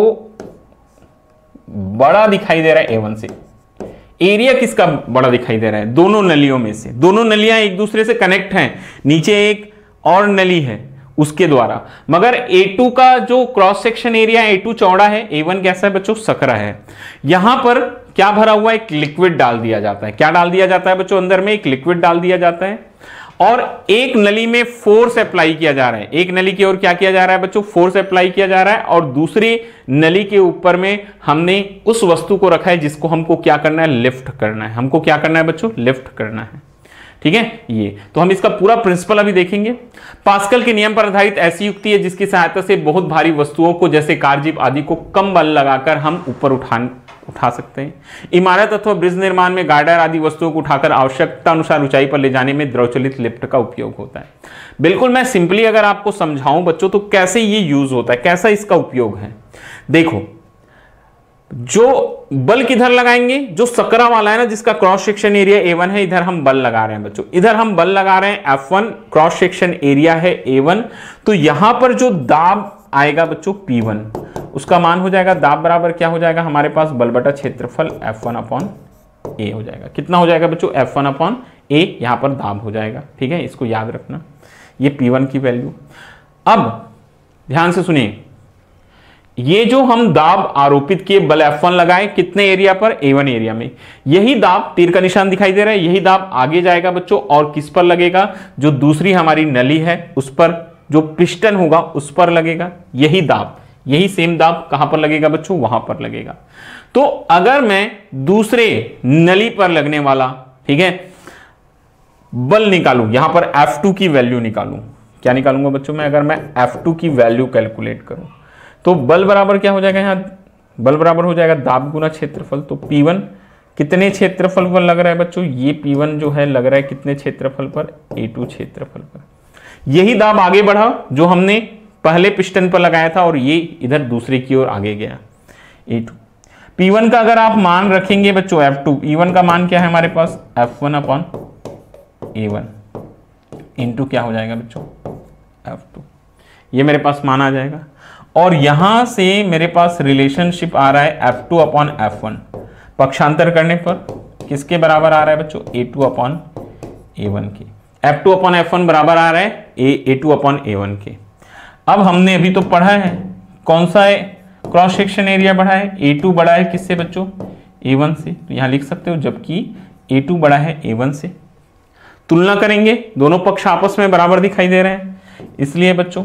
बड़ा दिखाई दे रहा है ए वन से। एरिया किसका बड़ा दिखाई दे रहा है, दोनों नलियों में से। दोनों नलियां एक दूसरे से कनेक्ट हैं, नीचे एक और नली है उसके द्वारा, मगर ए टू का जो cross section area A two चौड़ा है, ए वन कैसा है बच्चों, सकरा है। यहां पर क्या भरा हुआ है, एक लिक्विड डाल दिया जाता है। क्या डाल दिया जाता है बच्चों, अंदर में एक लिक्विड डाल दिया जाता है और एक नली में फोर्स अप्लाई किया जा रहा है। एक नली की ओर क्या किया जा रहा है बच्चों, फोर्स अप्लाई किया जा रहा है, और दूसरी नली के ऊपर में हमने उस वस्तु को रखा है जिसको हमको क्या करना है, लिफ्ट करना है। हमको क्या करना है बच्चों, लिफ्ट करना है। ठीक है, ये तो हम इसका पूरा प्रिंसिपल अभी देखेंगे। पास्कल के नियम पर आधारित ऐसी युक्ति है जिसकी सहायता से बहुत भारी वस्तुओं को जैसे कार, जीप आदि को कम बल लगाकर हम ऊपर उठा उठा सकते हैं। इमारत अथवा ब्रिज निर्माण में गार्डर आदि वस्तुओं को उठाकर आवश्यकता अनुसार ऊंचाई पर ले जाने में द्रवचलित लिफ्ट का उपयोग होता है। बिल्कुल मैं सिंपली अगर आपको समझाऊं बच्चों तो कैसे ये यूज होता है, कैसा इसका उपयोग है। देखो, जो बल किधर लगाएंगे, जो सकरा वाला है ना, जिसका cross section area A one है, इधर हम बल लगा रहे हैं बच्चों। इधर हम बल लगा रहे हैं F one, cross section area है ए वन, तो यहां पर जो दाब आएगा बच्चों पी वन, उसका मान हो जाएगा दाब बराबर क्या हो जाएगा हमारे पास, बल बटा क्षेत्रफल एफ वन अपॉन ए हो जाएगा। कितना हो जाएगा बच्चों, एफ वन अपॉन ए, यहां पर दाब हो जाएगा। ठीक है, इसको याद रखना, ये पी वन की वैल्यू। अब ध्यान से सुनिए, ये जो हम दाब आरोपित किए, बल एफ वन लगाए कितने एरिया पर, ए वन एरिया में, यही दाब, तीर का निशान दिखाई दे रहा है, यही दाब आगे जाएगा बच्चों और किस पर लगेगा, जो दूसरी हमारी नली है उस पर, जो पिस्टन होगा उस पर लगेगा। यही दाब, यही सेम दाब कहां पर लगेगा बच्चों, वहां पर लगेगा। तो अगर मैं दूसरे नली पर लगने वाला, ठीक है, बल निकालूं, यहां पर एफ टू की वैल्यू निकालूं, क्या निकालूंगा बच्चों मैं, अगर मैं एफ टू की वैल्यू कैलकुलेट करूं तो बल बराबर क्या हो जाएगा, यहां बल बराबर हो जाएगा दाब गुना क्षेत्रफल। तो पी वन कितने क्षेत्रफल पर लग रहा है बच्चों, ये पी वन जो है लग रहा है कितने क्षेत्रफल पर, ए टू क्षेत्रफल पर। यही दाब आगे बढ़ा जो हमने पहले पिस्टन पर लगाया था और ये इधर दूसरे की ओर आगे गया, ए टू। पी वन का अगर आप मान रखेंगे बच्चों एफ टू, पी वन का मान क्या है हमारे पास, F one upon A one into क्या हो जाएगा बच्चों, एफ टू। ये मेरे पास मान आ जाएगा और यहां से मेरे पास रिलेशनशिप आ रहा है F two upon F one. पक्षांतर करने पर किसके बराबर आ रहा है बच्चों, A two upon A one के। F two upon F one बराबर आ रहा है A A two upon A one के। अब हमने अभी तो पढ़ा है कौन सा है, क्रॉस सेक्शन एरिया बढ़ा है, ए टू बड़ा है किससे बच्चों, ए वन से, तो यहां लिख सकते हो, जबकि ए टू बड़ा है ए वन से। तुलना करेंगे, दोनों पक्ष आपस में बराबर दिखाई दे रहे हैं, इसलिए बच्चों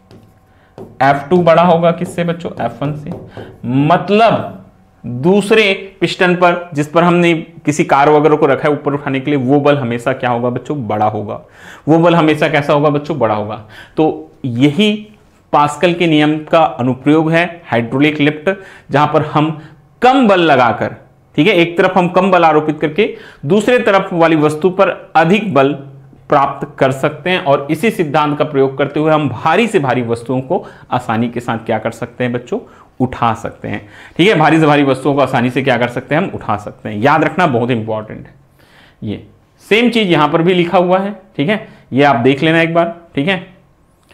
एफ टू बड़ा होगा किससे बच्चों, एफ वन से। मतलब दूसरे पिस्टन पर जिस पर हमने किसी कार वगैरह को रखा है ऊपर उठाने के लिए, वो बल हमेशा क्या होगा बच्चों, बड़ा होगा। वो बल हमेशा कैसा होगा बच्चों, बड़ा होगा। तो यही पास्कल के नियम का अनुप्रयोग है हाइड्रोलिक लिफ्ट, जहां पर हम कम बल लगाकर, ठीक है, एक तरफ हम कम बल आरोपित करके दूसरे तरफ वाली वस्तु पर अधिक बल प्राप्त कर सकते हैं, और इसी सिद्धांत का प्रयोग करते हुए हम भारी से भारी वस्तुओं को आसानी के साथ क्या कर सकते हैं बच्चों, उठा सकते हैं। ठीक है, भारी से भारी वस्तुओं को आसानी से क्या कर सकते हैं, हम उठा सकते हैं। याद रखना बहुत इंपॉर्टेंट है। ये सेम चीज यहां पर भी लिखा हुआ है, ठीक है, ये आप देख लेना एक बार। ठीक है,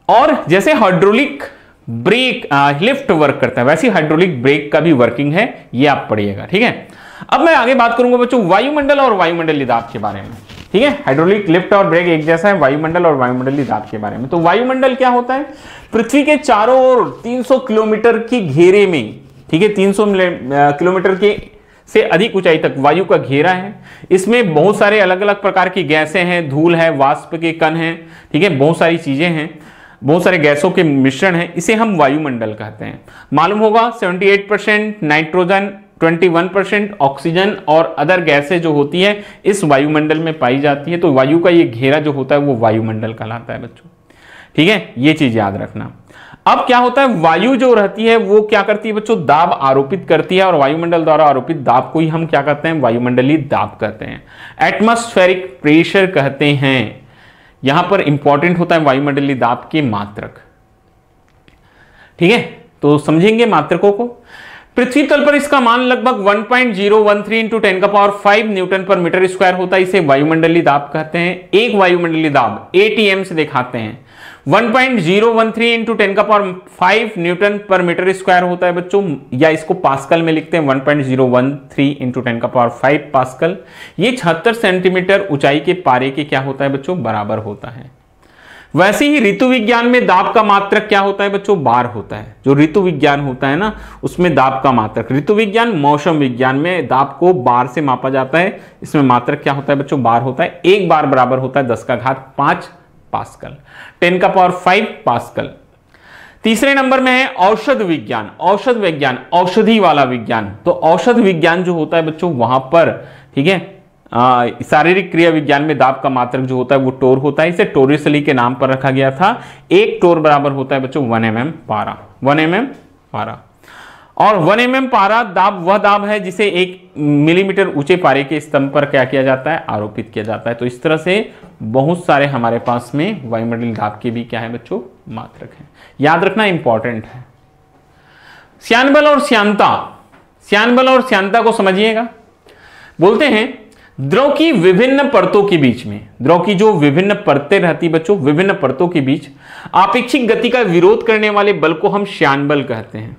और जैसे हाइड्रोलिक ब्रेक लिफ्ट वर्क करता है वैसे हाइड्रोलिक ब्रेक का भी वर्किंग है, ये आप पढ़िएगा। ठीक है, अब मैं आगे बात करूंगा बच्चों वायुमंडल और वायुमंडलीय दाब के बारे में। ठीक है, हाइड्रोलिक लिफ्ट और ब्रेक एक जैसा है, वायुमंडल और वायुमंडलीय दाब के बारे में। तो वायुमंडल क्या होता है? पृथ्वी के चारों ओर तीन सौ किलोमीटर की घेरे में, ठीक है, तीन सौ किलोमीटर के से अधिक ऊंचाई तक वायु का घेरा है। इसमें बहुत सारे अलग अलग प्रकार की गैसें हैं, धूल है, वाष्प के कण हैं, ठीक है, बहुत सारी चीजें हैं, बहुत सारे गैसों के मिश्रण है, इसे हम वायुमंडल कहते हैं। मालूम होगा अठहत्तर परसेंट नाइट्रोजन, इक्कीस परसेंट ऑक्सीजन और अदर गैसें जो होती है इस वायुमंडल में पाई जाती है। तो वायु का ये घेरा जो होता है वो वायुमंडल कहलाता है बच्चों। ठीक है, ये चीज याद रखना। अब क्या होता है, वायु जो रहती है वो क्या करती है बच्चों, दाब आरोपित करती है, और वायुमंडल द्वारा आरोपित दाब को ही हम क्या कहते हैं, वायुमंडलीय दाब कहते हैं, एटमॉस्फेरिक प्रेशर कहते हैं। यहां पर इंपॉर्टेंट होता है वायुमंडलीय दाब के मात्रक। ठीक है, तो समझेंगे मात्रकों को। पृथ्वी तल पर इसका मान लगभग one point zero one three into ten का पावर फाइव न्यूटन पर मीटर स्क्वायर होता है, इसे वायुमंडलीय दाब कहते हैं। एक वायुमंडलीय दाब एटीएम से दिखाते हैं, one point zero one three into ten का पावर फाइव न्यूटन पर मीटर स्क्वायर होता है बच्चों, या इसको पास्कल में लिखते हैं, one point zero one three into ten का पावर फाइव पास्कल। ये छिहत्तर सेंटीमीटर ऊंचाई के पारे के क्या होता है बच्चों, बराबर होता है। वैसे ही ऋतु विज्ञान में दाब का मात्रक क्या होता है बच्चों, बार होता है। जो ऋतु विज्ञान होता है ना उसमें दाब का मात्रक, ऋतु विज्ञान मौसम विज्ञान में दाब को बार से मापा जाता है, इसमें मात्रक क्या होता है बच्चों, बार होता है। एक बार बराबर होता है दस का घात पांच पास्कल, टेन का पावर फाइव पास्कल। तीसरे नंबर में है औषध विज्ञान, औषध विज्ञान औषधि वाला विज्ञान। तो औषध विज्ञान जो होता है बच्चों वहां पर, ठीक है, शारीरिक क्रिया विज्ञान में दाब का मात्रक जो होता है वो टोर होता है, इसे टोरिसली के नाम पर रखा गया था। एक टोर बराबर होता है बच्चों वन एम एम पारा, वन एम एम पारा। और वन एम एम पारा दाब वह दाब है जिसे एक मिलीमीटर ऊंचे पारे के स्तंभ पर क्या किया जाता है, आरोपित किया जाता है। तो इस तरह से बहुत सारे हमारे पास में वायुमंडलीय दाब के भी क्या है बच्चों, मात्रक है, याद रखना इंपॉर्टेंट है। श्यानबल और श्यानता, श्यानबल और श्यानता को समझिएगा। बोलते हैं द्रव की विभिन्न परतों के बीच में, द्रव की जो विभिन्न परतें रहती बच्चों, विभिन्न परतों के बीच आपेक्षिक गति का विरोध करने वाले बल को हम श्यानबल कहते हैं।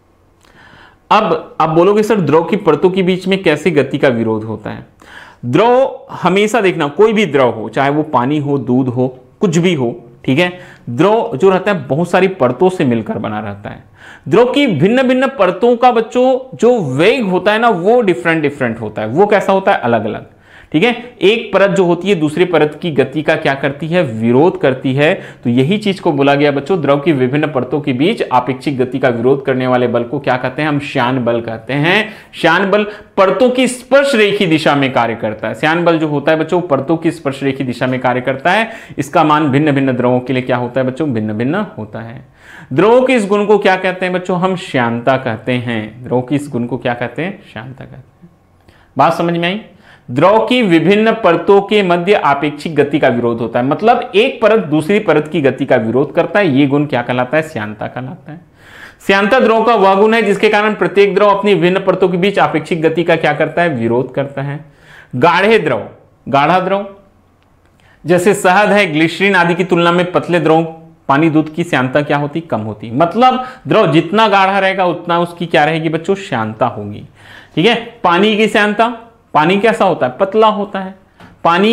अब आप बोलोगे सर द्रव की परतों के बीच में कैसे गति का विरोध होता है? द्रव हमेशा देखना, कोई भी द्रव हो, चाहे वो पानी हो, दूध हो, कुछ भी हो, ठीक है, द्रव जो रहता है बहुत सारी परतों से मिलकर बना रहता है। द्रव की भिन्न भिन्न परतों का बच्चों जो वेग होता है ना वो डिफरेंट डिफरेंट होता है, वो कैसा होता है, अलग अलग। ठीक है, एक परत जो होती है दूसरी परत की गति का क्या करती है, विरोध करती है। तो यही चीज को बोला गया बच्चों, द्रव की विभिन्न परतों के बीच आपेक्षिक गति का विरोध करने वाले बल को क्या कहते हैं, हम श्यान बल कहते हैं। श्यान बल परतों की स्पर्श रेखी दिशा में कार्य करता है। श्यान बल जो होता है बच्चों परतों की स्पर्श रेखी दिशा में कार्य करता है। इसका मान भिन्न भिन्न द्रवों के लिए क्या होता है बच्चों, भिन्न भिन्न होता है। द्रवों के इस गुण को क्या कहते हैं बच्चों, हम श्यानता कहते हैं। द्रव की इस गुण को क्या कहते हैं, श्यानता कहते हैं। बात समझ में आई? द्रव की विभिन्न परतों के मध्य आपेक्षिक गति का विरोध होता है, मतलब एक परत दूसरी परत की गति का विरोध करता है। ये गुण क्या कहलाता है, श्यानता कहलाता है। श्यानता द्रव का वह गुण है जिसके कारण प्रत्येक द्रव अपनी विभिन्न परतों के बीच आपेक्षिक गति का क्या करता है, विरोध करता है। गाढ़े द्रव, गाढ़ा द्रव जैसे शहद है, ग्लिसरीन आदि की तुलना में पतले द्रव, पानी, दूध की श्यानता क्या होती, कम होती। मतलब द्रव जितना गाढ़ा रहेगा उतना उसकी क्या रहेगी बच्चों, श्यानता होगी। ठीक है, पानी की श्यानता, पानी कैसा होता है, पतला होता है। पानी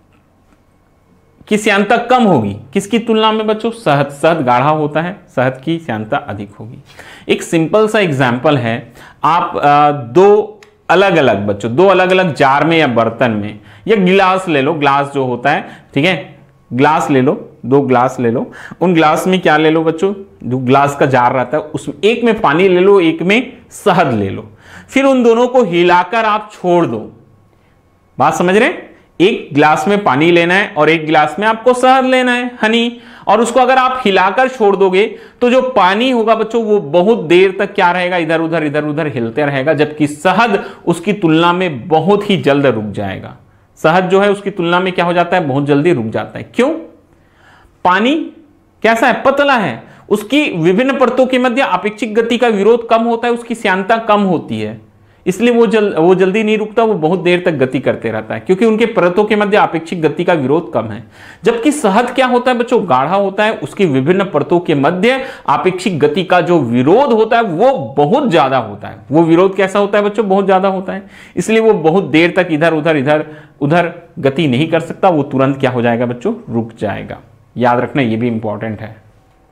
की श्यानता कम होगी किसकी तुलना में बच्चों, शहद, शहद गाढ़ा होता है, शहद की श्यानता अधिक होगी। एक सिंपल सा एग्जांपल है, आप आ, दो अलग अलग बच्चों दो अलग अलग जार में या बर्तन में या गिलास ले लो, ग्लास जो होता है, ठीक है, ग्लास ले लो, दो ग्लास ले लो, उन ग्लास में क्या ले लो बच्चों, जो ग्लास का जार रहता है उसमें एक में पानी ले लो, एक में शहद ले लो, फिर उन दोनों को हिलाकर आप छोड़ दो। बात समझ रहे हैं? एक गिलास में पानी लेना है और एक गिलास में आपको शहद लेना है, हनी, और उसको अगर आप हिलाकर छोड़ दोगे तो जो पानी होगा बच्चों वो बहुत देर तक क्या रहेगा, इधर उधर इधर उधर हिलते रहेगा, जबकि शहद उसकी तुलना में बहुत ही जल्द रुक जाएगा। शहद जो है उसकी तुलना में क्या हो जाता है, बहुत जल्दी रुक जाता है। क्यों? पानी कैसा है, पतला है, उसकी विभिन्न परतों के मध्य अपेक्षिक गति का विरोध कम होता है, उसकी श्यानता कम होती है, इसलिए वो जल वो जल्दी नहीं रुकता, वो बहुत देर तक गति करते रहता है, क्योंकि उनके परतों के मध्य आपेक्षिक गति का विरोध कम है। जबकि शहद क्या होता है बच्चों, गाढ़ा होता है, उसकी विभिन्न परतों के मध्य आपेक्षिक गति का जो विरोध होता है वो बहुत ज्यादा होता है। वो विरोध कैसा होता है बच्चों, बहुत ज्यादा होता है, इसलिए वो बहुत देर तक इधर उधर इधर उधर गति नहीं कर सकता, वो तुरंत क्या हो जाएगा बच्चों, रुक जाएगा। याद रखना, ये भी इंपॉर्टेंट है।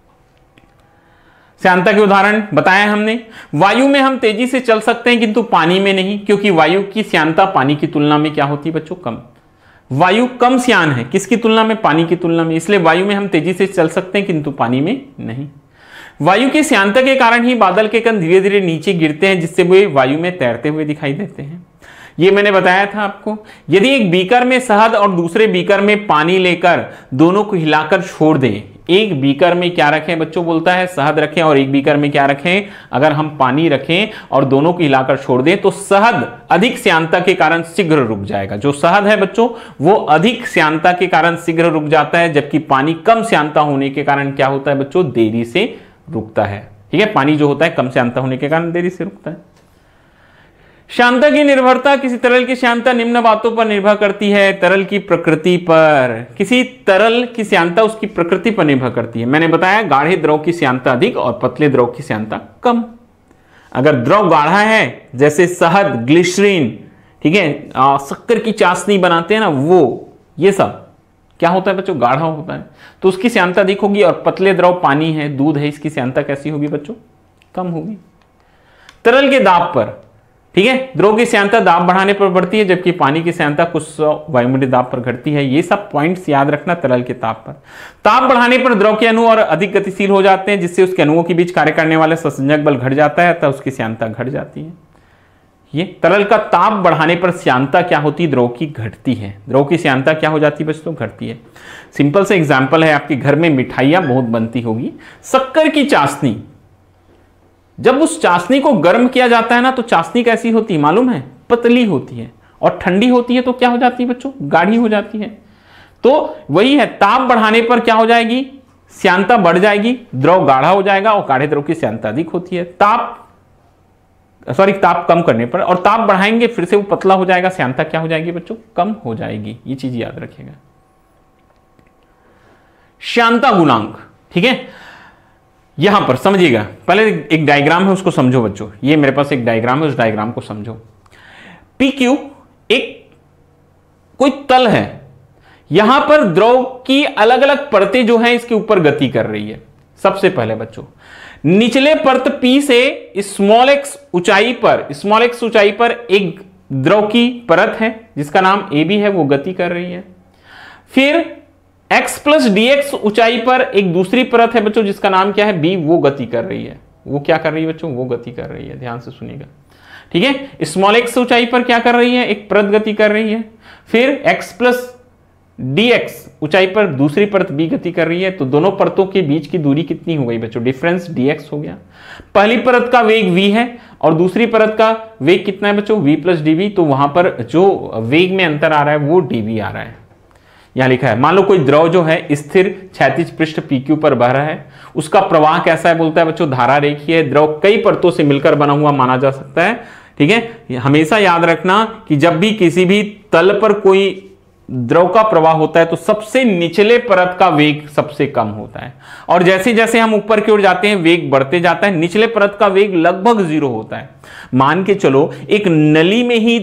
श्यानता के उदाहरण बताया हमने। वायु में हम तेजी से चल सकते हैं किंतु पानी में नहीं, क्योंकि वायु की श्यानता पानी की तुलना में क्या होती है बच्चों, कम। वायु कम श्यान है किसकी तुलना में, पानी की तुलना में, इसलिए वायु में हम तेजी से चल सकते हैं किंतु पानी में नहीं। वायु की श्यानता के कारण ही बादल के कण धीरे धीरे नीचे गिरते हैं, जिससे वे वायु में तैरते हुए दिखाई देते हैं। ये मैंने बताया था आपको। यदि एक बीकर में शहद और दूसरे बीकर में पानी लेकर दोनों को हिलाकर छोड़ दें, एक बीकर में क्या रखें बच्चों, बोलता है शहद रखें, और एक बीकर में क्या रखें, अगर हम पानी रखें और दोनों को हिलाकर छोड़ दें, तो शहद अधिक श्यानता के कारण शीघ्र रुक जाएगा। जो शहद है बच्चों वो अधिक श्यानता के कारण शीघ्र रुक जाता है, जबकि पानी कम श्यानता होने के कारण क्या होता है बच्चों, देरी से रुकता है। ठीक है, पानी जो होता है कम श्यानता होने के कारण देरी से रुकता है। श्यानता की निर्भरता, किसी तरल की श्यानता निम्न बातों पर निर्भर करती है। तरल की प्रकृति पर, किसी तरल की श्यानता उसकी प्रकृति पर निर्भर करती है। मैंने बताया गाढ़े द्रव की श्यानता अधिक और पतले द्रव की श्यानता कम। अगर द्रव गाढ़ा है, जैसे शहद, ग्लिसरीन, ठीक है, शक्कर की चाशनी बनाते हैं ना, वो ये सब क्या होता है बच्चों, गाढ़ा होता है, तो उसकी श्यानता अधिक होगी। और पतले द्रव पानी है, दूध है, इसकी श्यानता कैसी होगी बच्चों, कम होगी। तरल के दाब पर, ठीक है, द्रव की श्यानता दाब बढ़ाने पर बढ़ती है, जबकि पानी की श्यानता कुछ सौ वायुमंडलीय दाब पर घटती है। ये सब पॉइंट्स याद रखना तरल के ताप पर। ताप बढ़ाने पर द्रव के अणु और अधिक गतिशील हो जाते हैं, जिससे उसके अणुओं के बीच कार्य करने वाले संसंजक बल घट जाता है, तब उसकी श्यानता घट जाती है। ये तरल का ताप बढ़ाने पर श्यानता क्या होती है, द्रव की घटती है। द्रव की श्यानता क्या हो जाती है बच्चों, घटती है। सिंपल से एग्जाम्पल है, आपके घर में मिठाइयां बहुत बनती होगी। शक्कर की चाशनी, जब उस चाशनी को गर्म किया जाता है ना, तो चाशनी कैसी होती है मालूम है, पतली होती है, और ठंडी होती है तो क्या हो जाती है बच्चों, गाढ़ी हो जाती है। तो वही है, ताप बढ़ाने पर क्या हो जाएगी, श्यानता बढ़ जाएगी, द्रव गाढ़ा हो जाएगा, और गाढ़े द्रव की श्यानता अधिक होती है। ताप सॉरी ताप कम करने पर, और ताप बढ़ाएंगे फिर से वो पतला हो जाएगा, श्यानता क्या हो जाएगी बच्चों, कम हो जाएगी। ये चीज याद रखिएगा। श्यानता गुणांक, ठीक है, यहां पर समझिएगा, पहले एक डायग्राम है उसको समझो बच्चों। ये मेरे पास एक डायग्राम है, उस डायग्राम को समझो। पी क्यू एक कोई तल है, यहां पर द्रव की अलग अलग परतें जो हैं इसके ऊपर गति कर रही है। सबसे पहले बच्चों निचले परत पी से स्मॉल एक्स ऊंचाई पर स्मॉल एक्स ऊंचाई पर एक द्रव की परत है जिसका नाम ए बी है, वो गति कर रही है। फिर x प्लस डी एक्स ऊंचाई पर एक दूसरी परत है बच्चों जिसका नाम क्या है, b, वो गति कर रही है। वो क्या कर रही है बच्चों, वो गति कर रही है, ध्यान से सुनिएगा। ठीक है, स्मॉल एक्स ऊंचाई पर क्या कर रही है, एक परत गति कर रही है। फिर x प्लस डी एक्स ऊंचाई पर दूसरी परत b गति कर रही है। तो दोनों परतों के बीच की दूरी कितनी हो गई बच्चों, डिफरेंस dx हो गया। पहली परत का वेग v है और दूसरी परत का वेग कितना है बच्चों, v प्लस dv। तो वहां पर जो वेग में अंतर आ रहा है वो dv आ रहा है। यहां लिखा है, मान लो कोई द्रव जो है स्थिर क्षैतिज पृष्ठ पी क्यू पर बह रहा है, उसका प्रवाह कैसा है, बोलता है बच्चों धारा रेखीय। द्रव कई परतों से मिलकर बना हुआ माना जा सकता है। ठीक है, हमेशा याद रखना कि जब भी किसी भी तल पर कोई द्रव का प्रवाह होता है तो सबसे निचले परत का वेग सबसे कम होता है, और जैसे जैसे हम ऊपर की ओर जाते हैं वेग बढ़ते जाता है। निचले परत का वेग लगभग जीरो होता है। मान के चलो एक नली में ही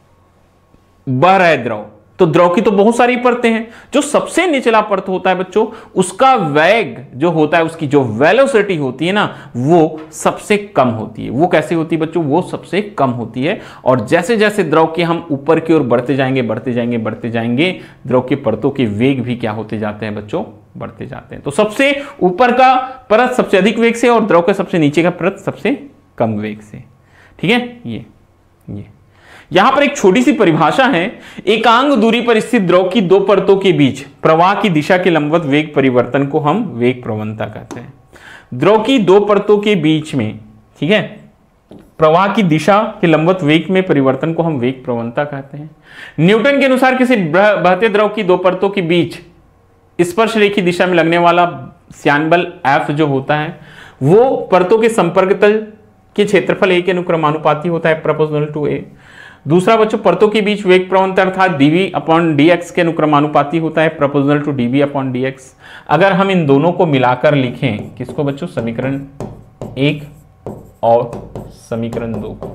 बह रहा है द्रव, तो द्रव की तो बहुत सारी परतें हैं। जो सबसे निचला परत होता है बच्चों, उसका वेग जो होता है, उसकी जो वेलोसिटी होती है ना, वो सबसे कम होती है। वो कैसे होती है बच्चों, वो सबसे कम होती है। और जैसे जैसे द्रव के हम ऊपर की ओर बढ़ते जाएंगे बढ़ते जाएंगे बढ़ते जाएंगे, द्रव की परतों के वेग भी क्या होते जाते हैं बच्चों, बढ़ते जाते हैं। तो सबसे ऊपर का परत सबसे अधिक वेग से और द्रव के सबसे नीचे का परत सबसे कम वेग से। ठीक है, ये ये यहां पर एक छोटी सी परिभाषा है। एकांग दूरी पर स्थित द्रव की दो परतों के बीच प्रवाह की दिशा के लंबवत वेग परिवर्तन को हम वेग प्रवणता कहते हैं। द्रव की दो परतों के बीच में, ठीक है, प्रवाह की दिशा के लंबवत वेग में परिवर्तन को हम वेग प्रवणता कहते हैं। न्यूटन के अनुसार किसी बहते द्रव की दो परतों के बीच स्पर्श रेखी दिशा में लगने वाला श्यान बल F जो होता है, वो परतों के संपर्क तल के क्षेत्रफल ए के अनुक्रमानुपाती होता है, प्रोपोर्शनल टू ए। दूसरा बच्चों, परतों के बीच वेग प्रवणता अर्थात डीवी अपॉन डी एक्स के अनुक्रमानुपाती होता है, proportional to D V upon D X. अगर हम इन दोनों को मिलाकर लिखें, किसको बच्चों, समीकरण एक और समीकरण दो को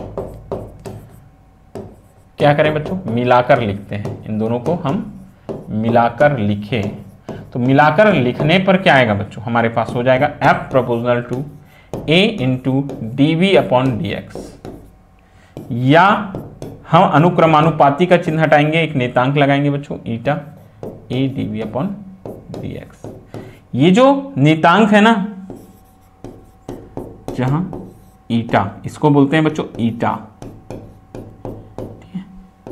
क्या करें बच्चों, मिलाकर लिखते हैं। इन दोनों को हम मिलाकर लिखें तो मिलाकर लिखने पर क्या आएगा बच्चों, हमारे पास हो जाएगा F proportional to A into D V upon D X, या हम अनुक्रमानुपाती का चिन्ह हटाएंगे, एक नेतांक लगाएंगे बच्चों, eta A D V upon D X. ये जो नेतांक है ना, जहां ईटा, इसको बोलते हैं बच्चों ईटा, ठीक है,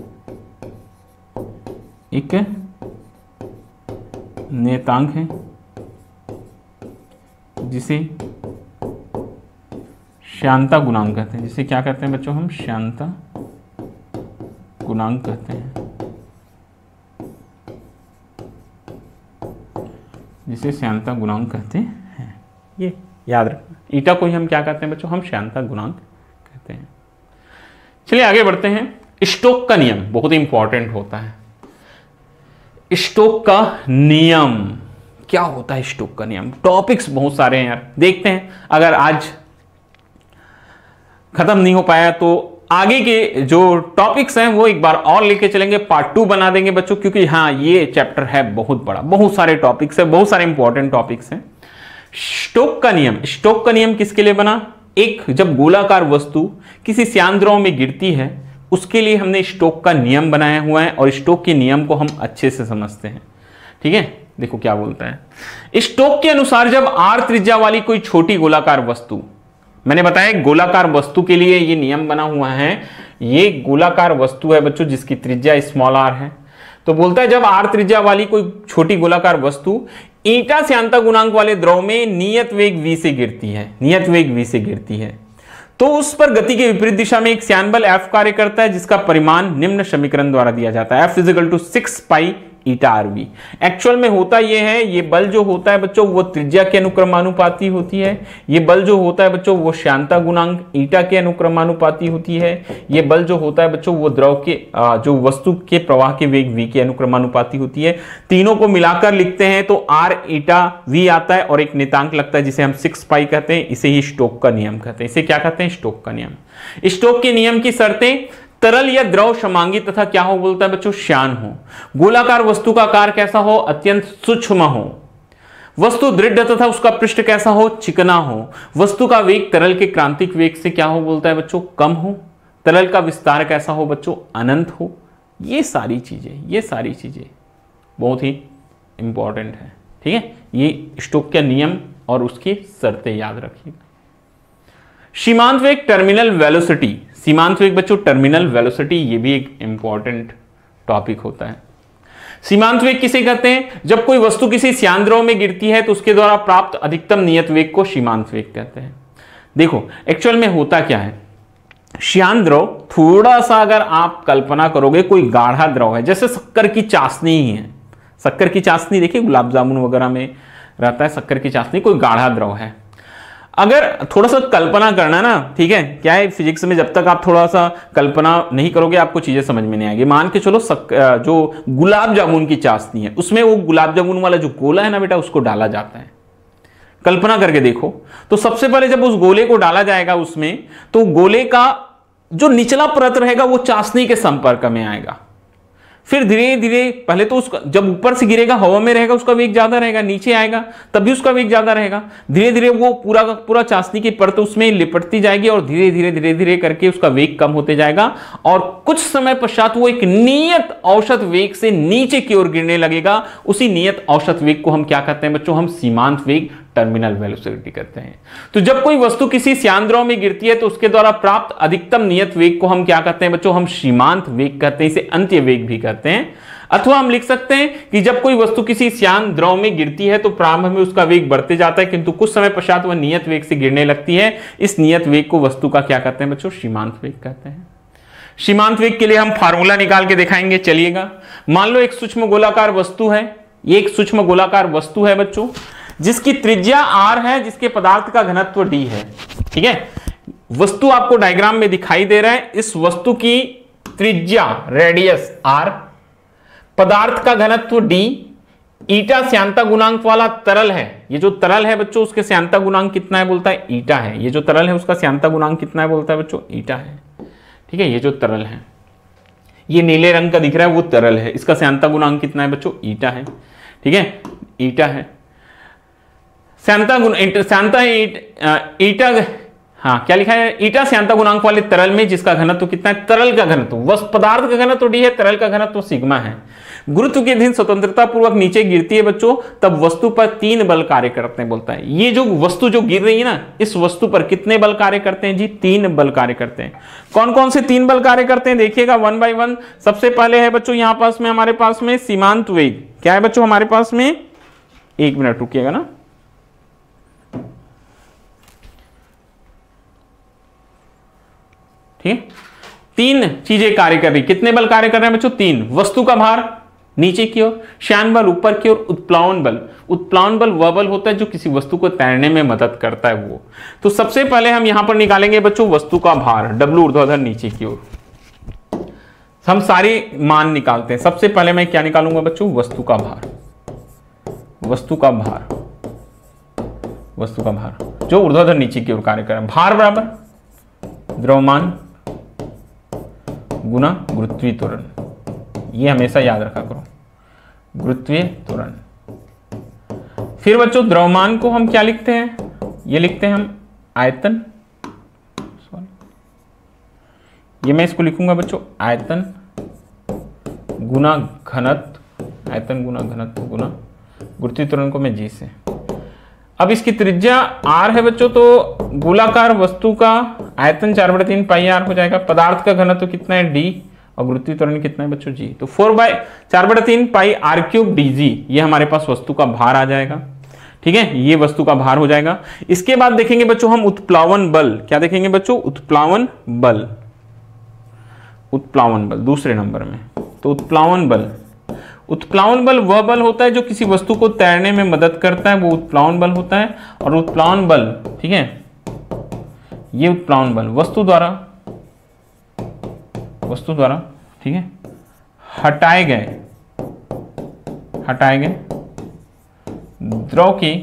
एक नेतांक है जिसे श्यानता गुणांक कहते हैं। जिसे क्या कहते हैं बच्चों, हम श्यानता गुणांक कहते हैं, जिसे श्यानता गुणांक कहते हैं। ये याद रखना, ईटा को ही हम क्या कहते हैं बच्चों, हम श्यानता गुणांक कहते हैं। चलिए आगे बढ़ते हैं। स्टोक का नियम बहुत इंपॉर्टेंट होता है। स्टोक का नियम क्या होता है, स्टोक का नियम, टॉपिक्स बहुत सारे हैं यार, देखते हैं। अगर आज खत्म नहीं हो पाया तो आगे के जो टॉपिक्स हैं वो एक बार और लेके चलेंगे, पार्ट टू बना देंगे बच्चों, क्योंकि हाँ ये चैप्टर है बहुत बड़ा, बहुत सारे टॉपिक्स है, बहुत सारे इंपॉर्टेंट टॉपिक्स हैं। स्टोक का नियम, स्टोक का नियम किसके लिए बना, एक जब गोलाकार वस्तु किसी श्यान द्रव में गिरती है उसके लिए हमने स्टोक का नियम बनाया हुआ है, और स्टोक के नियम को हम अच्छे से समझते हैं, ठीक है। देखो क्या बोलता है, स्टोक के अनुसार जब आर त्रिज्या वाली कोई छोटी गोलाकार वस्तु, मैंने बताया गोलाकार वस्तु के लिए ये नियम बना हुआ है, ये गोलाकार वस्तु है बच्चों जिसकी त्रिज्या स्मॉल आर है, तो बोलता है जब आर त्रिज्या वाली कोई छोटी गोलाकार वस्तु ईटा श्यानता गुणांक वाले द्रव में नियत वेग v से गिरती है, नियत वेग v से गिरती है, तो उस पर गति के विपरीत दिशा में एक श्यान बल F कार्य करता है, जिसका परिमाण निम्न समीकरण द्वारा दिया जाता है, F is equal to six pi eta R V. Actual में होता यह है, ये बल जो होता है बच्चों वो त्रिज्या के अनुक्रमानुपाती होती है, ये बल जो होता है बच्चों वो श्यानता गुणांक ईटा के अनुक्रमानुपाती होती है, ये बल जो होता है बच्चों वो द्रव के जो वस्तु के प्रवाह के वेग v के अनुक्रमानुपाती होती है। तीनों को मिलाकर लिखते हैं तो आर ईटा v आता है और एक नियतांक लगता है जिसे हम सिक्स पाई कहते हैं, इसे ही स्टोक का नियम कहते हैं। इसे क्या कहते हैं, स्टोक का नियम। स्टोक के नियम की शर्तें, तरल या द्रव समांगी तथा क्या हो बोलता है बच्चों, श्यान हो, गोलाकार वस्तु का आकार कैसा हो, अत्यंत सूक्ष्म हो, वस्तु दृढ़ तथा उसका पृष्ठ कैसा हो, चिकना हो, वस्तु का वेग तरल के क्रांतिक वेग से क्या हो बोलता है बच्चों, कम हो, तरल का विस्तार कैसा हो बच्चों, अनंत हो। ये सारी चीजें ये सारी चीजें बहुत ही इंपॉर्टेंट है, ठीक है। ये स्टोक के नियम और उसकी शर्तें याद रखिएगा। सीमांत वेग, टर्मिनल वेलोसिटी, सीमांत वेग बच्चों टर्मिनल वेलोसिटी, ये भी एक इंपॉर्टेंट टॉपिक होता है। सीमांत वेग किसे कहते हैं, जब कोई वस्तु किसी श्यान द्रव में गिरती है तो उसके द्वारा प्राप्त अधिकतम नियत वेग को सीमांत वेग कहते हैं। देखो एक्चुअल में होता क्या है, श्यान द्रव थोड़ा सा अगर आप कल्पना करोगे कोई गाढ़ा द्रव है, जैसे शक्कर की चाशनी ही है, शक्कर की चाशनी देखिए गुलाब जामुन वगैरह में रहता है शक्कर की चाशनी, कोई गाढ़ा द्रव है। अगर थोड़ा सा कल्पना करना ना, ठीक है, क्या है फिजिक्स में जब तक आप थोड़ा सा कल्पना नहीं करोगे आपको चीजें समझ में नहीं आएगी। मान के चलो सक, जो गुलाब जामुन की चाशनी है उसमें वो गुलाब जामुन वाला जो गोला है ना बेटा उसको डाला जाता है, कल्पना करके देखो। तो सबसे पहले जब उस गोले को डाला जाएगा उसमें, तो गोले का जो निचला परत रहेगा वो चाशनी के संपर्क में आएगा, फिर धीरे धीरे पहले तो उसका जब ऊपर से गिरेगा हवा में रहेगा उसका वेग ज्यादा रहेगा, नीचे आएगा तब भी उसका वेग ज्यादा रहेगा, धीरे धीरे वो पूरा का पूरा चाशनी की परत उसमें लिपटती जाएगी और धीरे धीरे धीरे धीरे करके उसका वेग कम होते जाएगा और कुछ समय पश्चात वो एक नियत औसत वेग से नीचे की ओर गिरने लगेगा। उसी नियत औसत वेग को हम क्या कहते हैं बच्चों, हम सीमांत वेग टर्मिनल वेलोसिटी कहते हैं। तो जब कोई वस्तु किसी श्यान द्रव में गिरती है तो उसके द्वारा प्राप्त अधिकतम नियत वेग को हम क्या कहते हैं बच्चों, हम सीमांत वेग कहते हैं, इसे अंत्य वेग भी कहते हैं। अथवा हम लिख सकते हैं कि जब कोई वस्तु किसी श्यान द्रव में गिरती है तो प्रारंभ में उसका वेग बढ़ते जाता है किंतु कुछ समय पश्चात वह नियत वेग से गिरने लगती है। इस नियत वेग को वस्तु का क्या कहते हैं बच्चों, सीमांत वेग कहते हैं। सीमांत वेग के लिए हम फार्मूला निकाल के दिखाएंगे, चलिएगा। मान लो एक सूक्ष्म गोलाकार वस्तु है, ये एक सूक्ष्म गोलाकार वस्तु है बच्चों जिसकी त्रिज्या r है, जिसके पदार्थ का घनत्व d है, ठीक है। वस्तु आपको डायग्राम में दिखाई दे रहा है, इस वस्तु की त्रिज्या रेडियस आर, पदार्थ का घनत्व डी, ईटा श्यानता गुणांक वाला तरल है। ये जो तरल है बच्चों उसके श्यानता गुणांक कितना है बोलता है ईटा है। ये जो तरल है उसका श्यानता गुणांक कितना है बोलता है बच्चों ईटा है। ठीक है, ये जो तरल है, ये नीले रंग का दिख रहा है वो तरल है, इसका श्यानता गुणांक कितना है बच्चों ईटा है। ठीक है, ईटा है। श्यानता गुण श्यानता ईटा, हाँ क्या लिखा है, ईटा श्यानता गुणांक वाले तरल में जिसका घनत्व कितना है, तरल का घनत्व, वस्तु पदार्थ का घनत्व डी है, तरल का घनत्व सिग्मा है। गुरुत्व के अधीन स्वतंत्रता पूर्वक नीचे गिरती है बच्चों, तब वस्तु पर तीन बल कार्य करते हैं बोलता है। ये जो वस्तु जो गिर रही है ना, इस वस्तु पर कितने बल कार्य करते हैं जी, तीन बल कार्य करते हैं। कौन कौन से तीन बल कार्य करते हैं देखिएगा वन बाय वन। सबसे पहले है बच्चों यहाँ पास में हमारे पास में सीमांत वेग। क्या है बच्चों हमारे पास में, एक मिनट रुकिएगा ना, ठीक, तीन चीजें कार्य कर रही। कितने बल कार्य कर रहे हैं बच्चों, तीन। वस्तु का भार नीचे की ओर, श्यान बल ऊपर की ओर, उत्प्लावन बल। उत्प्लावन बल वह बल होता है जो किसी वस्तु को तैरने में मदद करता है वो। तो सबसे पहले हम यहां पर निकालेंगे बच्चों वस्तु का भार, डब्ल्यू ऊर्ध्वाधर नीचे की ओर। हम सारे मान निकालते हैं। सबसे पहले मैं क्या निकालूंगा बच्चों, वस्तु का भार। वस्तु का भार, वस्तु का भार जो ऊर्ध्वाधर नीचे की ओर कार्य कर रहा है। भार बराबर द्रव्यमान गुना गुरुत्वीय त्वरण, ये हमेशा याद रखा करो, गुरुत्वीय त्वरण। फिर बच्चों द्रव्यमान को हम क्या लिखते हैं, ये लिखते हैं हम आयतन, सॉरी ये मैं इसको लिखूंगा बच्चों आयतन गुना घनत्व, आयतन गुना घनत्व गुना गुरुत्वीय त्वरण को मैं जी से। अब इसकी त्रिज्या आर है बच्चों, तो गोलाकार वस्तु का आयतन चार बटे तीन पाई आर हो जाएगा। पदार्थ का घनत्व कितना है डी, और गुरुत्वीय त्वरण कितना है बच्चों जी, तो फोर बाय चार बटे तीन pi R cube D G, ये हमारे पास वस्तु का भार आ जाएगा। ठीक है, ये वस्तु का भार हो जाएगा। इसके बाद देखेंगे बच्चों हम उत्प्लावन बल। क्या देखेंगे बच्चों, उत्प्लावन बल, उत्प्लावन बल दूसरे नंबर में। तो उत्प्लावन बल, उत्प्लावन बल वह बल होता है जो किसी वस्तु को तैरने में मदद करता है, वो उत्प्लावन बल होता है। और उत्प्लावन बल, ठीक है, ये उत्प्लावन बल वस्तु द्वारा, वस्तु द्वारा, ठीक है, हटाए गए, हटाए गए द्रव की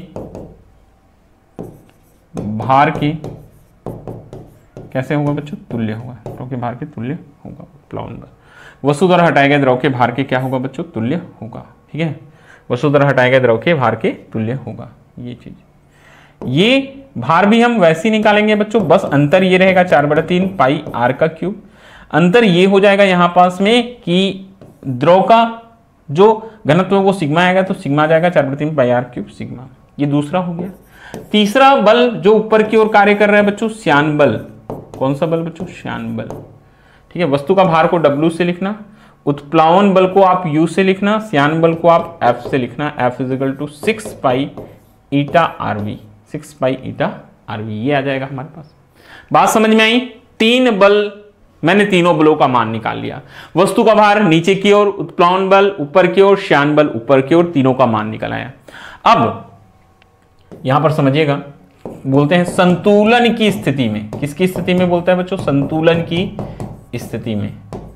भार की कैसे होगा बच्चों, तुल्य होगा। द्रव के भार के तुल्य होगा उत्प्लावन बल। वस्तु द्वारा हटाए गए द्रव के भार के क्या होगा बच्चों, तुल्य होगा। ठीक है, वस्तु द्वारा हटाए गए द्रव के भार के तुल्य होगा ये चीज। ये भार भी हम वैसे ही निकालेंगे बच्चों, बस अंतर ये रहेगा चार बटा तीन पाई आर का क्यूब। अंतर ये हो जाएगा यहां पास में कि द्रव का जो घनत्व वो सिग्मा आएगा, तो सिग्मा जाएगा चार बटा तीन पाई आर क्यूब सिग्मा। ये दूसरा हो गया। तीसरा बल जो ऊपर की ओर कार्य कर रहा है बच्चों, श्यान बल। कौन सा बल बच्चों, श्यान बल। ठीक है, वस्तु का भार को W से लिखना, उत्प्लावन बल को आप U से लिखना, श्यान बल को आप F से लिखना। F is equal to six pi eta R V, six pi eta R V, ये आ जाएगा हमारे पास। बात समझ में आई। तीन बल, मैंने तीनों बलों का मान निकाल लिया। वस्तु का भार नीचे की ओर, उत्प्लावन बल ऊपर की ओर, श्यान बल ऊपर की ओर, तीनों का मान निकल आया। अब यहां पर समझिएगा, बोलते हैं संतुलन की स्थिति में। किसकी स्थिति में बोलता है बच्चों, संतुलन की स्थिति में।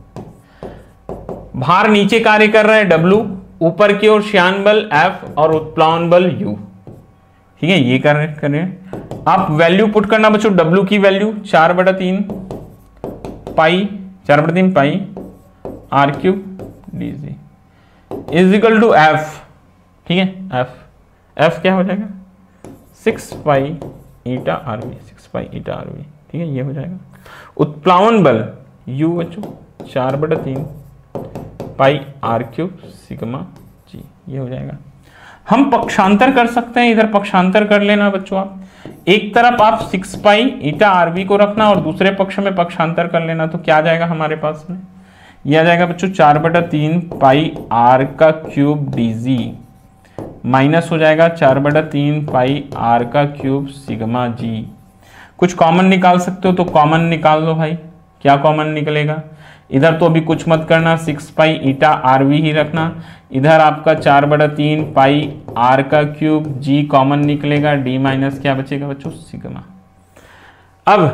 भार नीचे कार्य कर रहा है W, ऊपर की ओर श्यान बल F और उत्प्लावन बल U। ठीक है, ये कर रहे हैं आप। वैल्यू पुट करना बच्चों, W की वैल्यू चार बटा तीन पाई, चार बटा तीन pi R cube D G is equal to F. ठीक है, एफ एफ क्या हो जाएगा, six pi eta R V, six pi eta R V. ठीक है, ये हो जाएगा। उत्प्लावन बल U बच्चों चार बटा तीन pi R cube sigma G, ये हो जाएगा। हम पक्षांतर कर सकते हैं, इधर पक्षांतर कर लेना बच्चों आप। एक तरफ आप six pi eta R V को रखना और दूसरे पक्ष में पक्षांतर कर लेना, तो क्या आ जाएगा हमारे पास में, ये आ जाएगा बच्चों चार बटा तीन पाई आर का क्यूब डी जी माइनस हो जाएगा चार बटा तीन पाई आर का क्यूब सिग्मा जी। कुछ कॉमन निकाल सकते हो तो कॉमन निकाल लो भाई। क्या कॉमन निकलेगा, इधर तो अभी कुछ मत करना, six pi eta R V ही रखना। इधर आपका चार बटा तीन पाई आर का क्यूब जी कॉमन निकलेगा, डी माइनस क्या बचेगा बच्चों, सिग्मा। अब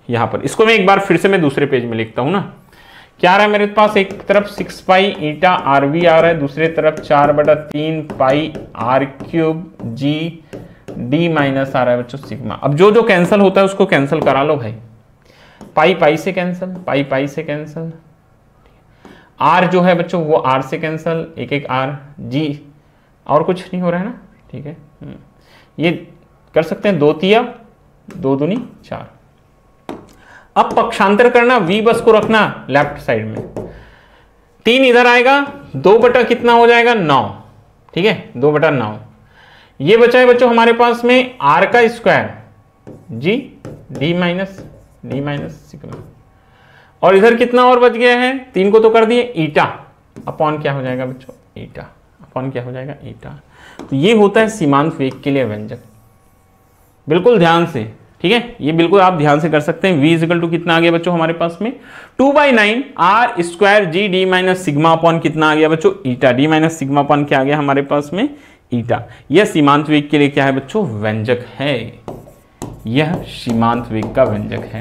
यहां पर इसको मैं एक बार फिर से मैं दूसरे पेज में लिखता हूं ना। क्या आ रहा है मेरे पास, एक तरफ six pi eta R V आ रहा है, दूसरी तरफ चार बटा तीन pi R cube G D minus आ रहा है बच्चों सिग्मा। अब जो जो कैंसिल होता है उसको कैंसिल करा लो भाई, पाई पाई से कैंसिल, पाई पाई से कैंसिल, आर जो है बच्चों वो आर से कैंसिल, एक एक आर, जी और कुछ नहीं हो रहा है ना, ठीक है। ये कर सकते हैं, दो तिया दो दूनी चार। अब पक्षांतर करना, v बस को रखना लेफ्ट साइड में, तीन इधर आएगा, दो बटा कितना हो जाएगा नौ, ठीक है, दो बटा नौ। ये बचा है बच्चों हमारे पास में r का square G D minus D minus sigma, और इधर कितना और बच गया है, तीन को तो कर दिए, ईटा अपॉन क्या हो जाएगा बच्चों, ईटा अपॉन क्या हो जाएगा, ईटा। तो ये होता है सीमांत वेग के लिए व्यंजक, बिल्कुल ध्यान से, ठीक है, ये बिल्कुल आप ध्यान से कर सकते हैं। v इजिकल टू कितना आ गया बच्चों हमारे पास में, two by nine R square G D minus sigma upon कितना आ गया बच्चों, eta, D minus sigma upon क्या आ गया हमारे पास में, ईटा। यह सीमांत वेग के लिए क्या है बच्चों, व्यंजक है, यह सीमांत वेग का व्यंजक है,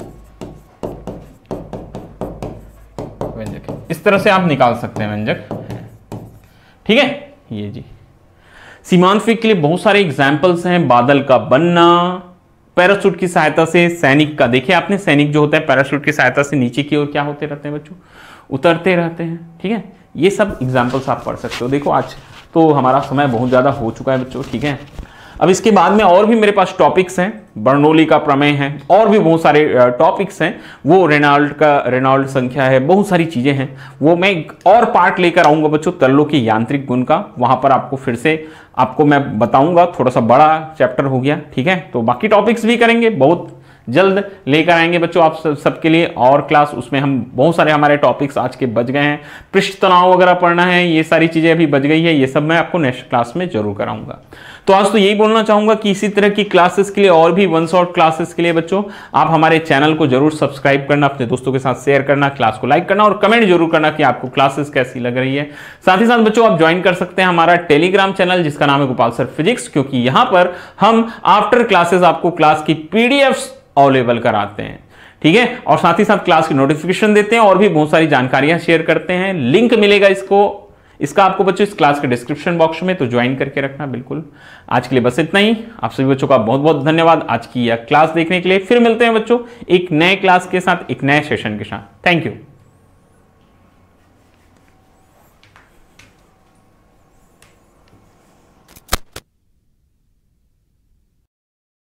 व्यंजक है। इस तरह से आप निकाल सकते हैं व्यंजक, ठीक है। ये जी सीमांत वेग के लिए बहुत सारे एग्जाम्पल्स हैं, बादल का बनना, पैराशूट की सहायता से सैनिक का, देखिए आपने सैनिक जो होता है पैराशूट की सहायता से नीचे की ओर क्या होते रहते हैं बच्चों, उतरते रहते हैं, ठीक है। ये सब एग्जाम्पल्स आप पढ़ सकते हो। देखो आज तो हमारा समय बहुत ज़्यादा हो चुका है बच्चों, ठीक है। अब इसके बाद में और भी मेरे पास टॉपिक्स हैं, बर्नौली का प्रमेय है, और भी बहुत सारे टॉपिक्स हैं, वो रेनॉल्ड का रेनॉल्ड संख्या है, बहुत सारी चीज़ें हैं, वो मैं एक और पार्ट लेकर आऊँगा बच्चों तरलों के यांत्रिक गुण का, वहाँ पर आपको फिर से आपको मैं बताऊँगा, थोड़ा सा बड़ा चैप्टर हो गया, ठीक है। तो बाकी टॉपिक्स भी करेंगे, बहुत जल्द लेकर आएंगे बच्चों आप सब सबके लिए और क्लास, उसमें हम बहुत सारे हमारे टॉपिक्स आज के बच गए हैं, पृष्ठ तनाव वगैरह पढ़ना है, ये सारी चीज़ें अभी बच गई है, ये सब मैं आपको नेक्स्ट क्लास में जरूर कराऊंगा। तो आज तो यही बोलना चाहूंगा कि इसी तरह की क्लासेस के लिए और भी वन शॉट क्लासेस के लिए बच्चों आप हमारे चैनल को जरूर सब्सक्राइब करना, अपने दोस्तों के साथ शेयर करना, क्लास को लाइक करना और कमेंट जरूर करना कि आपको क्लासेस कैसी लग रही है। साथ ही साथ बच्चों आप ज्वाइन कर सकते हैं हमारा टेलीग्राम चैनल जिसका नाम है गोपाल सर फिजिक्स, क्योंकि यहां पर हम आफ्टर क्लासेस आपको क्लास की पीडीएफ अवेलेबल कराते हैं, ठीक है, और साथ ही साथ क्लास की नोटिफिकेशन देते हैं और भी बहुत सारी जानकारियां शेयर करते हैं। लिंक मिलेगा इसको इसका आपको बच्चों इस क्लास के डिस्क्रिप्शन बॉक्स में, तो ज्वाइन करके रखना बिल्कुल। आज के लिए बस इतना ही, आप सभी बच्चों का बहुत बहुत धन्यवाद आज की यह क्लास देखने के लिए। फिर मिलते हैं बच्चों एक नए क्लास के साथ, एक नए सेशन के साथ। Thank you.